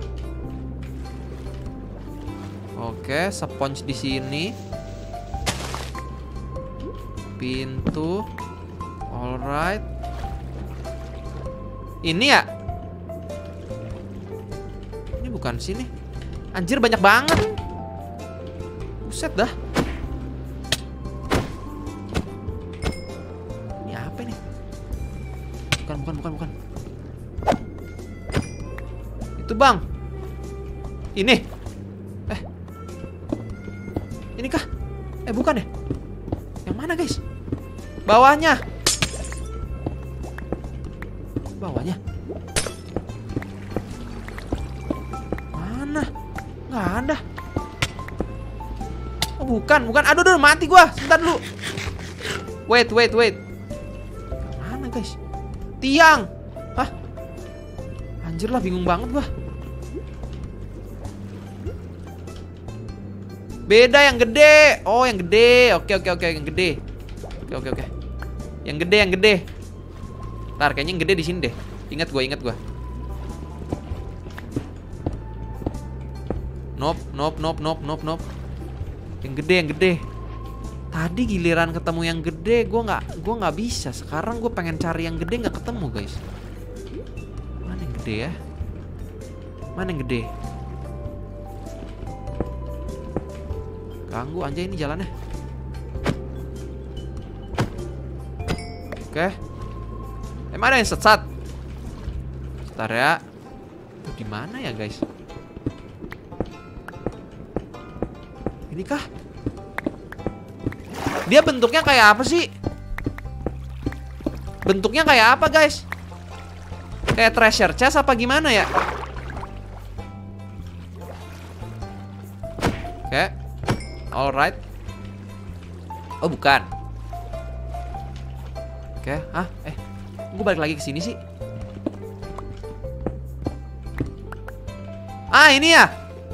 Speaker 1: Oke, sponge di sini. Pintu. Alright. Ini ya? Ini bukan sini. Anjir banyak banget. Buset dah. Ini apa ini? Bukan, bukan, bukan, bukan. Itu bang. Ini. Eh. Ini kah? Eh bukan ya? Yang mana guys? Bawahnya. Bawahnya. Mana? Nggak ada. Oh bukan, bukan. Aduh, aduh, mati gua. Sebentar dulu. Wait, wait, wait. Mana guys? Tiang. Hah? Anjir lah, bingung banget gua. Beda yang gede. Oh, yang gede. Oke, oke, oke, yang gede. Oke, oke, oke. Yang gede, yang gede. Ntar kayaknya yang gede di sini deh. Ingat gua, ingat gua. Nope, nope, nope, nope, nope, nope. Yang gede, yang gede. Tadi giliran ketemu yang gede, gue nggak, gue nggak bisa. Sekarang gue pengen cari yang gede nggak ketemu guys. Mana yang gede ya? Mana yang gede? Ganggu anjay ini jalannya. Oke. Eh mana yang sesat? Sebentar ya. Di mana ya guys? Ini kah? Dia bentuknya kayak apa sih? Bentuknya kayak apa guys? Kayak treasure chest apa gimana ya? Oke. Alright. Oh bukan. Oke. Ah, eh, gue balik lagi ke sini sih. Ah ini ya.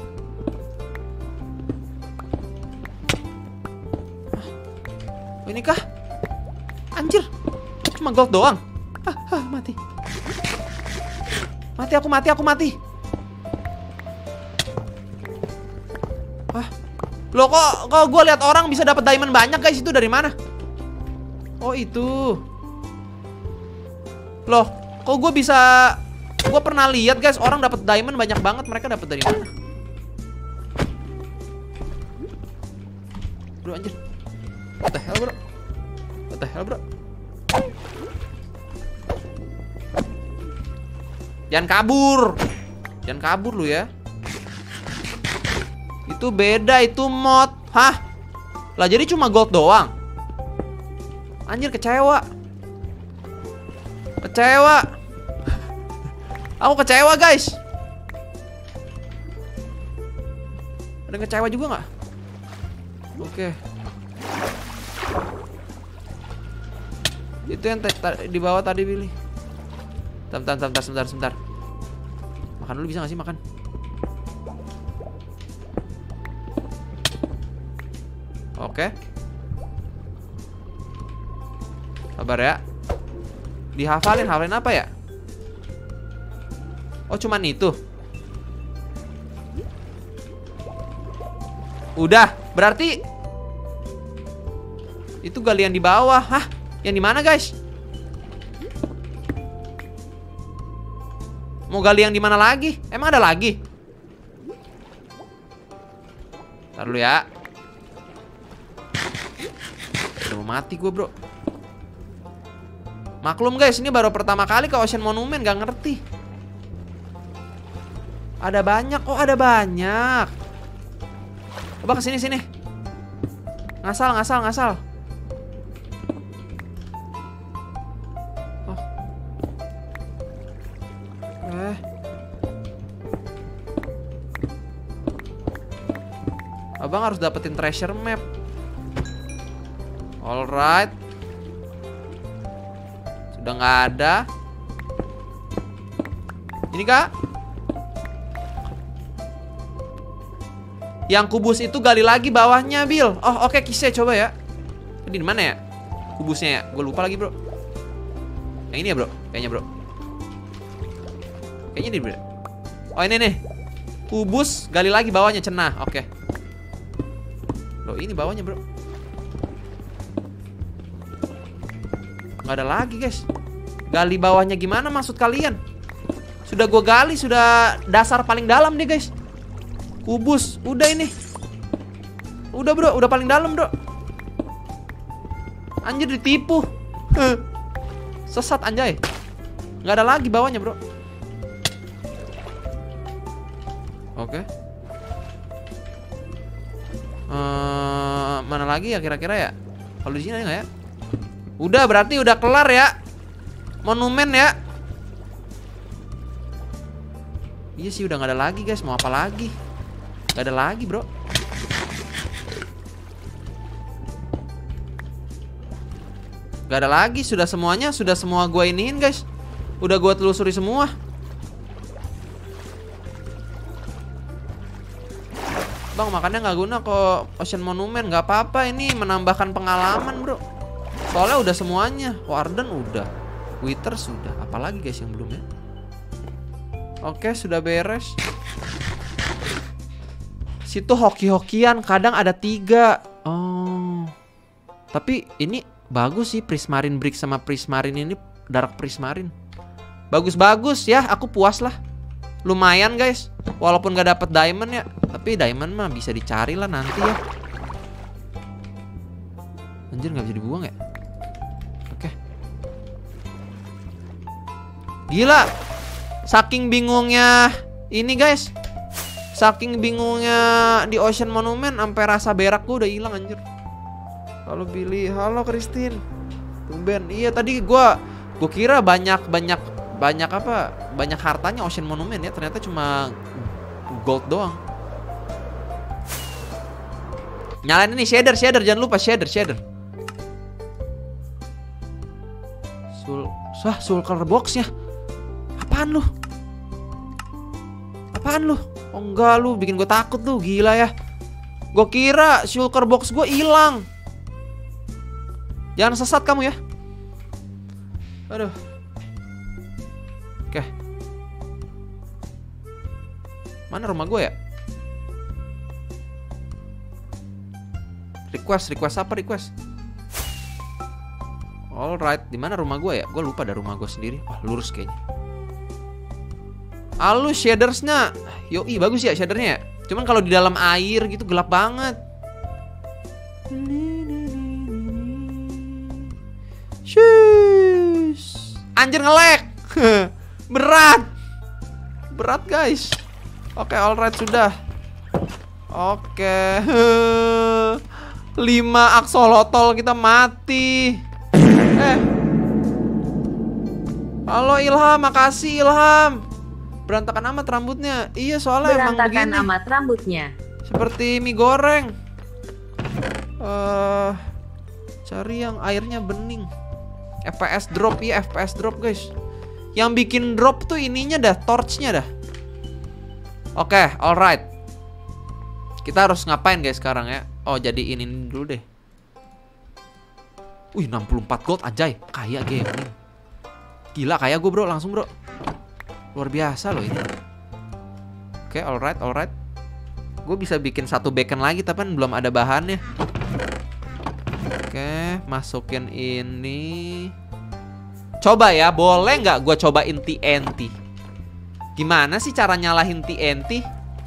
Speaker 1: Ini kah? Anjir. Cuma gold doang. Ah, ah, mati. Mati aku, mati aku, mati. Wah. Loh kok kok gue lihat orang bisa dapat diamond banyak guys, itu dari mana? Oh, itu. Loh, kok gue bisa, gue pernah lihat guys orang dapat diamond banyak banget, mereka dapat dari mana? Bro anjir. What the hell bro? What the hell bro? Jangan kabur. Jangan kabur lu ya. Itu beda, itu mod. Hah? Lah jadi cuma gold doang. Anjir kecewa. Kecewa. Aku kecewa guys. Ada yang kecewa juga nggak? Oke. Itu yang di bawah tadi pilih. Bentar, bentar, bentar, sebentar, sebentar. Makan dulu bisa gak sih makan? Oke. Sabar ya. Dihafalin, hafalin apa ya? Oh cuman itu. Udah, berarti itu galian di bawah. Hah? Yang di mana guys? Mau gali yang di mana lagi? Emang ada lagi? Ntar dulu ya. Udah mau mati gue bro. Maklum guys, ini baru pertama kali ke Ocean Monument, gak ngerti. Ada banyak, oh ada banyak. Coba kesini sini. Ngasal, ngasal, ngasal. Eh. Abang harus dapetin treasure map. Alright. Sudah nggak ada. Ini kak. Yang kubus itu gali lagi bawahnya, Bill. Oh oke, okay, Kisah coba ya. Tadi di mana ya? Kubusnya ya? Gue lupa lagi bro. Yang ini ya bro? Kayaknya bro. Kayaknya ini bro. Oh ini nih. Kubus gali lagi bawahnya, cenah. Oke. Okay. Loh ini bawahnya bro. Nggak ada lagi guys. Gali bawahnya gimana maksud kalian? Sudah gue gali, sudah dasar paling dalam nih guys. Kubus, udah ini. Udah bro, udah paling dalam bro. Anjir ditipu. Sesat anjay. Nggak ada lagi bawahnya bro. Oke. Uh, mana lagi ya kira-kira ya? Kalau di sini ada nggak ya? Udah berarti udah kelar ya. Monumen ya. Iya sih udah nggak ada lagi guys. Mau apa lagi? Gak ada lagi bro. Gak ada lagi. Sudah semuanya. Sudah semua gue iniin guys. Udah gue telusuri semua. Bang makannya gak guna kok Ocean Monument. Gak apa-apa, ini menambahkan pengalaman bro. Soalnya udah semuanya. Warden udah, Wither sudah. Apalagi guys yang belum ya. Oke sudah beres. Situ hoki-hokian, kadang ada tiga. Oh. Tapi ini bagus sih, Prismarine Brick sama Prismarine ini, Dark Prismarine. Bagus-bagus ya, aku puas lah. Lumayan guys. Walaupun gak dapet diamond ya, tapi diamond mah bisa dicari lah nanti ya. Anjir gak bisa dibuang ya. Oke. Gila. Saking bingungnya ini guys. Saking bingungnya di Ocean Monument, sampai rasa berak gue udah hilang anjir. Halo Billy, halo Christine. Tumben. Iya tadi gue gue kira banyak banyak banyak apa? Banyak hartanya Ocean Monument ya, ternyata cuma gold doang. Nyalain ini shader, shader jangan lupa shader, shader. Sul, sah, soul color boxnya. Apaan lu? Apaan lu? Oh enggak lu, bikin gue takut lu, gila ya. Gue kira shulker box gue hilang. Jangan sesat kamu ya. Aduh. Oke. Mana rumah gue ya? Request, request apa request? Alright, di mana rumah gue ya? Gue lupa ada rumah gue sendiri. Wah, lurus kayaknya. Halus shadersnya. Yoi, bagus ya shadernya ya. Cuman kalau di dalam air gitu gelap banget. Shush. Anjir nge-lag. Berat. Berat guys. Oke, alright sudah. Oke. Lima aksolotl kita mati. Eh. Halo Ilham, makasih Ilham. Berantakan amat rambutnya. Iya soalnya emang begini.
Speaker 2: Berantakan amat rambutnya.
Speaker 1: Seperti mie goreng. uh, Cari yang airnya bening. F P S drop ya, F P S drop guys. Yang bikin drop tuh ininya dah, torchnya dah. Oke, okay, alright. Kita harus ngapain guys sekarang ya? Oh jadi ini dulu deh. Wih enam puluh empat gold anjay. Kaya gaming. Gila kaya gue bro, langsung bro. Luar biasa loh ini. Oke, okay, alright, alright. Gue bisa bikin satu beacon lagi, tapi kan belum ada bahannya. Oke, okay, masukin ini. Coba ya, boleh nggak gue cobain T N T? Gimana sih cara nyalahin T N T?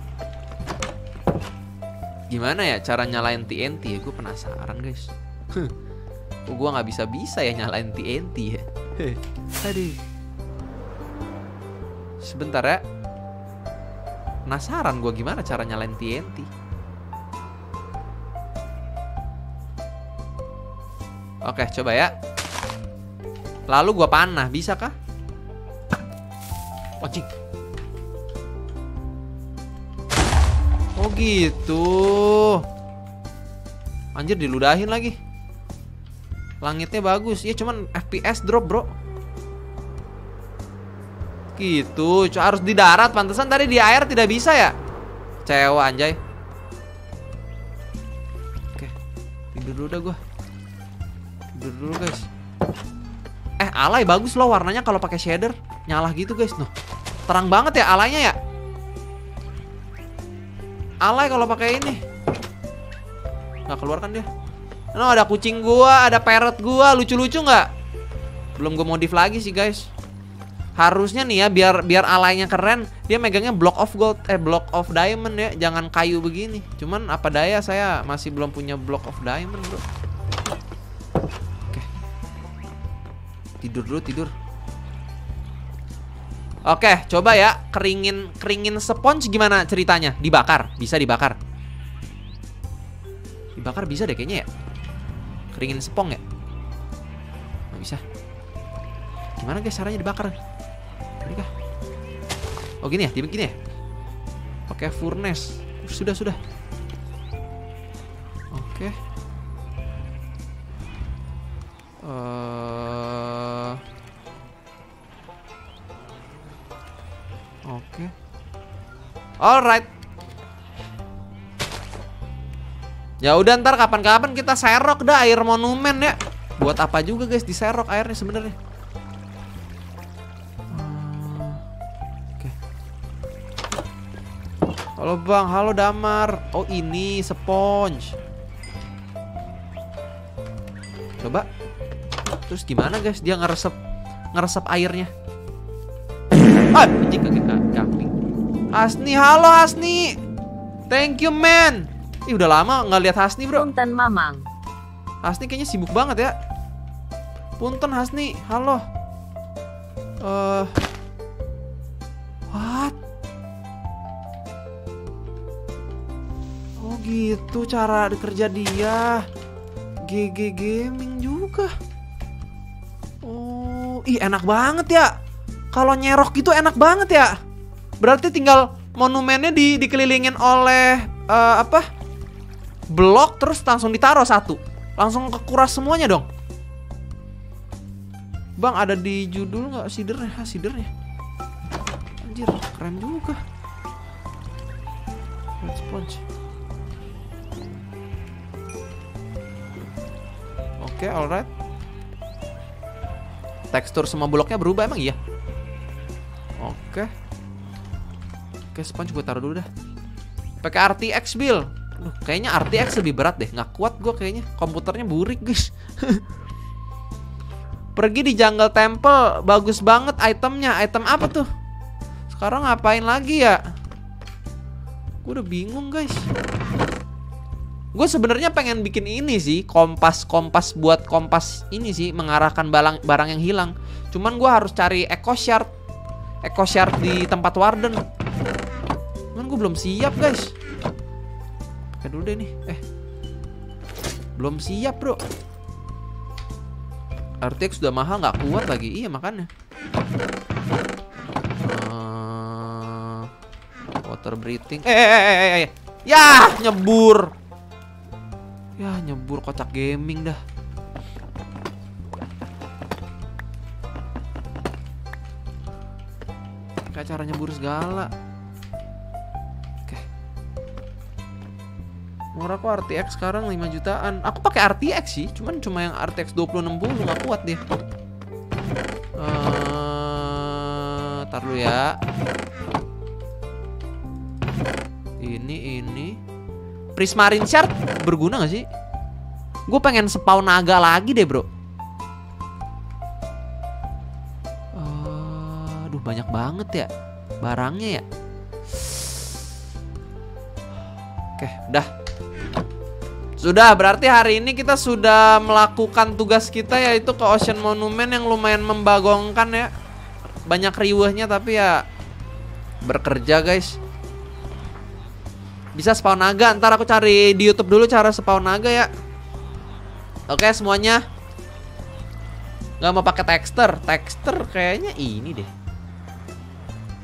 Speaker 1: Gimana ya cara nyalain T N T ya? Gue penasaran guys. Kok gue nggak bisa-bisa ya nyalain T N T ya? Aduh. Sebentar ya. Penasaran gue gimana cara nyalain T N T. Oke coba ya. Lalu gue panah, bisa kah? Anjing. Oh gitu. Anjir, diludahin lagi. Langitnya bagus. Ya cuman F P S drop, bro. Gitu. Harus di darat. Pantesan tadi di air tidak bisa ya. Kecewa anjay. Oke. Tidur dulu dah gua. Tidur dulu guys. Eh, alay bagus loh warnanya kalau pakai shader. Nyala gitu guys. Noh. Terang banget ya alaynya ya. Alay kalau pakai ini. Nggak keluar kan dia. No, ada kucing gua, ada parrot gua, lucu-lucu nggak? Belum gue modif lagi sih guys. Harusnya nih ya, biar biar alaynya keren, dia megangnya block of gold, eh block of diamond ya, jangan kayu begini. Cuman apa daya, saya masih belum punya block of diamond bro. Oke. Tidur dulu, tidur. Oke, coba ya, keringin keringin sponge gimana ceritanya? Dibakar, bisa dibakar. Dibakar bisa deh kayaknya ya. Keringin sepong ya? Nggak bisa. Gimana guys caranya dibakar? Ini kah? Oh gini ya? Gini ya? Pakai furnace. Sudah, sudah. Oke. Uh... Oke. Alright. Ya udah, ntar kapan-kapan kita serok dah air monumen ya. Buat apa juga guys diserok airnya sebenarnya. Hmm, Oke. Halo bang, halo Damar. Oh ini sponge. Coba. Terus gimana guys dia ngeresep ngeresep airnya? Ah, anjing kaki kambing. Hasni, halo Hasni. Thank you man. Ih udah lama nggak lihat Hasni bro.
Speaker 2: Punten Mamang.
Speaker 1: Hasni kayaknya sibuk banget ya. Punten Hasni, halo. Eh, uh, what? Oh gitu cara kerja dia. G G Gaming juga. Oh, ih enak banget ya. Kalau nyerok gitu enak banget ya. Berarti tinggal monumennya di dikelilingin oleh uh, apa? Blok terus langsung ditaruh satu. Langsung kekuras semuanya dong. Bang ada di judul nggak sidernya? Ha, sidernya. Anjir keren juga. Red sponge. Oke, alright. Tekstur semua bloknya berubah emang iya. Oke. Oke, sponge gue taruh dulu dah. Pakai R T X build. Duh, kayaknya R T X lebih berat deh. Nggak kuat gue kayaknya. Komputernya burik guys. Pergi di Jungle Temple. Bagus banget itemnya. Item apa tuh? Sekarang ngapain lagi ya? Gue udah bingung guys. Gue sebenarnya pengen bikin ini sih. Kompas-kompas buat kompas ini sih. Mengarahkan barang, barang yang hilang. Cuman gue harus cari Echo Shard. Echo Shard di tempat Warden. Cuman gue belum siap guys. Pakai dulu deh nih. Eh, belum siap bro. R T X sudah mahal, nggak kuat lagi. Iya makanya. uh, Water breathing. Eh, eh, eh, eh, eh. Ya nyebur. Ya nyebur kocak gaming dah. Kayak cara nyebur segala. Nomor aku R T X sekarang lima jutaan. Aku pakai R T X sih, cuman cuma yang R T X dua puluh enam puluh nggak kuat dia. Uh, tar dulu ya. Ini ini Prismarine Shard berguna gak sih? Gue pengen spawn naga lagi deh bro. Uh, aduh banyak banget ya barangnya ya. Oke, udah. Sudah, berarti hari ini kita sudah melakukan tugas kita yaitu ke Ocean Monument yang lumayan membagongkan ya. Banyak riuhnya tapi ya bekerja guys. Bisa spawn naga, ntar aku cari di YouTube dulu cara spawn naga ya. Oke semuanya. Gak mau pakai texture, texture kayaknya ini deh.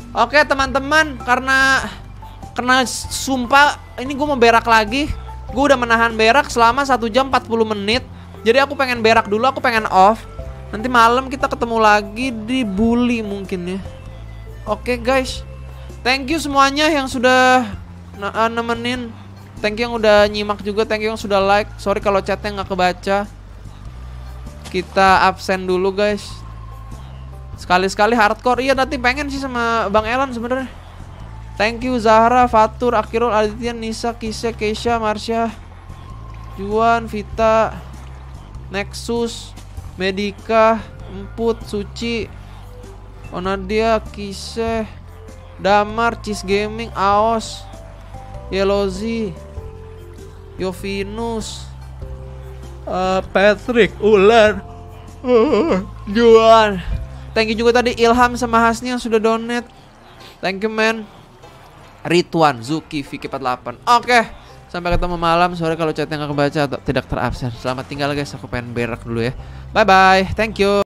Speaker 1: Oke teman-teman, karena karena sumpah ini gue mau berak lagi. Gue udah menahan berak selama satu jam empat puluh menit. Jadi aku pengen berak dulu, aku pengen off. Nanti malam kita ketemu lagi di bully mungkin ya. Oke guys, thank you semuanya yang sudah nemenin. Thank you yang udah nyimak juga, thank you yang sudah like. Sorry kalau chatnya nggak kebaca. Kita absen dulu guys. Sekali-sekali hardcore. Iya nanti pengen sih sama Bang Elan sebenarnya. Thank you Zahra, Fatur, Akirul, Aditya, Nisa, Kisha, Keisha, Marsha, Juan, Vita, Nexus, Medika, Emput, Suci, Onadia, Kiseh, Damar, Cheese Gaming, Aos, Yelozi, Yovinus, uh, Patrick, Ular, uh, Juan. Thank you juga tadi Ilham sama Hasni yang sudah donate. Thank you man. Ridwan, Zuki, Vicky empat puluh delapan. Oke, sampai ketemu malam. Sorry kalau chatnya nggak kebaca atau tidak terabsen. Selamat tinggal guys, aku pengen berak dulu ya. Bye bye, thank you.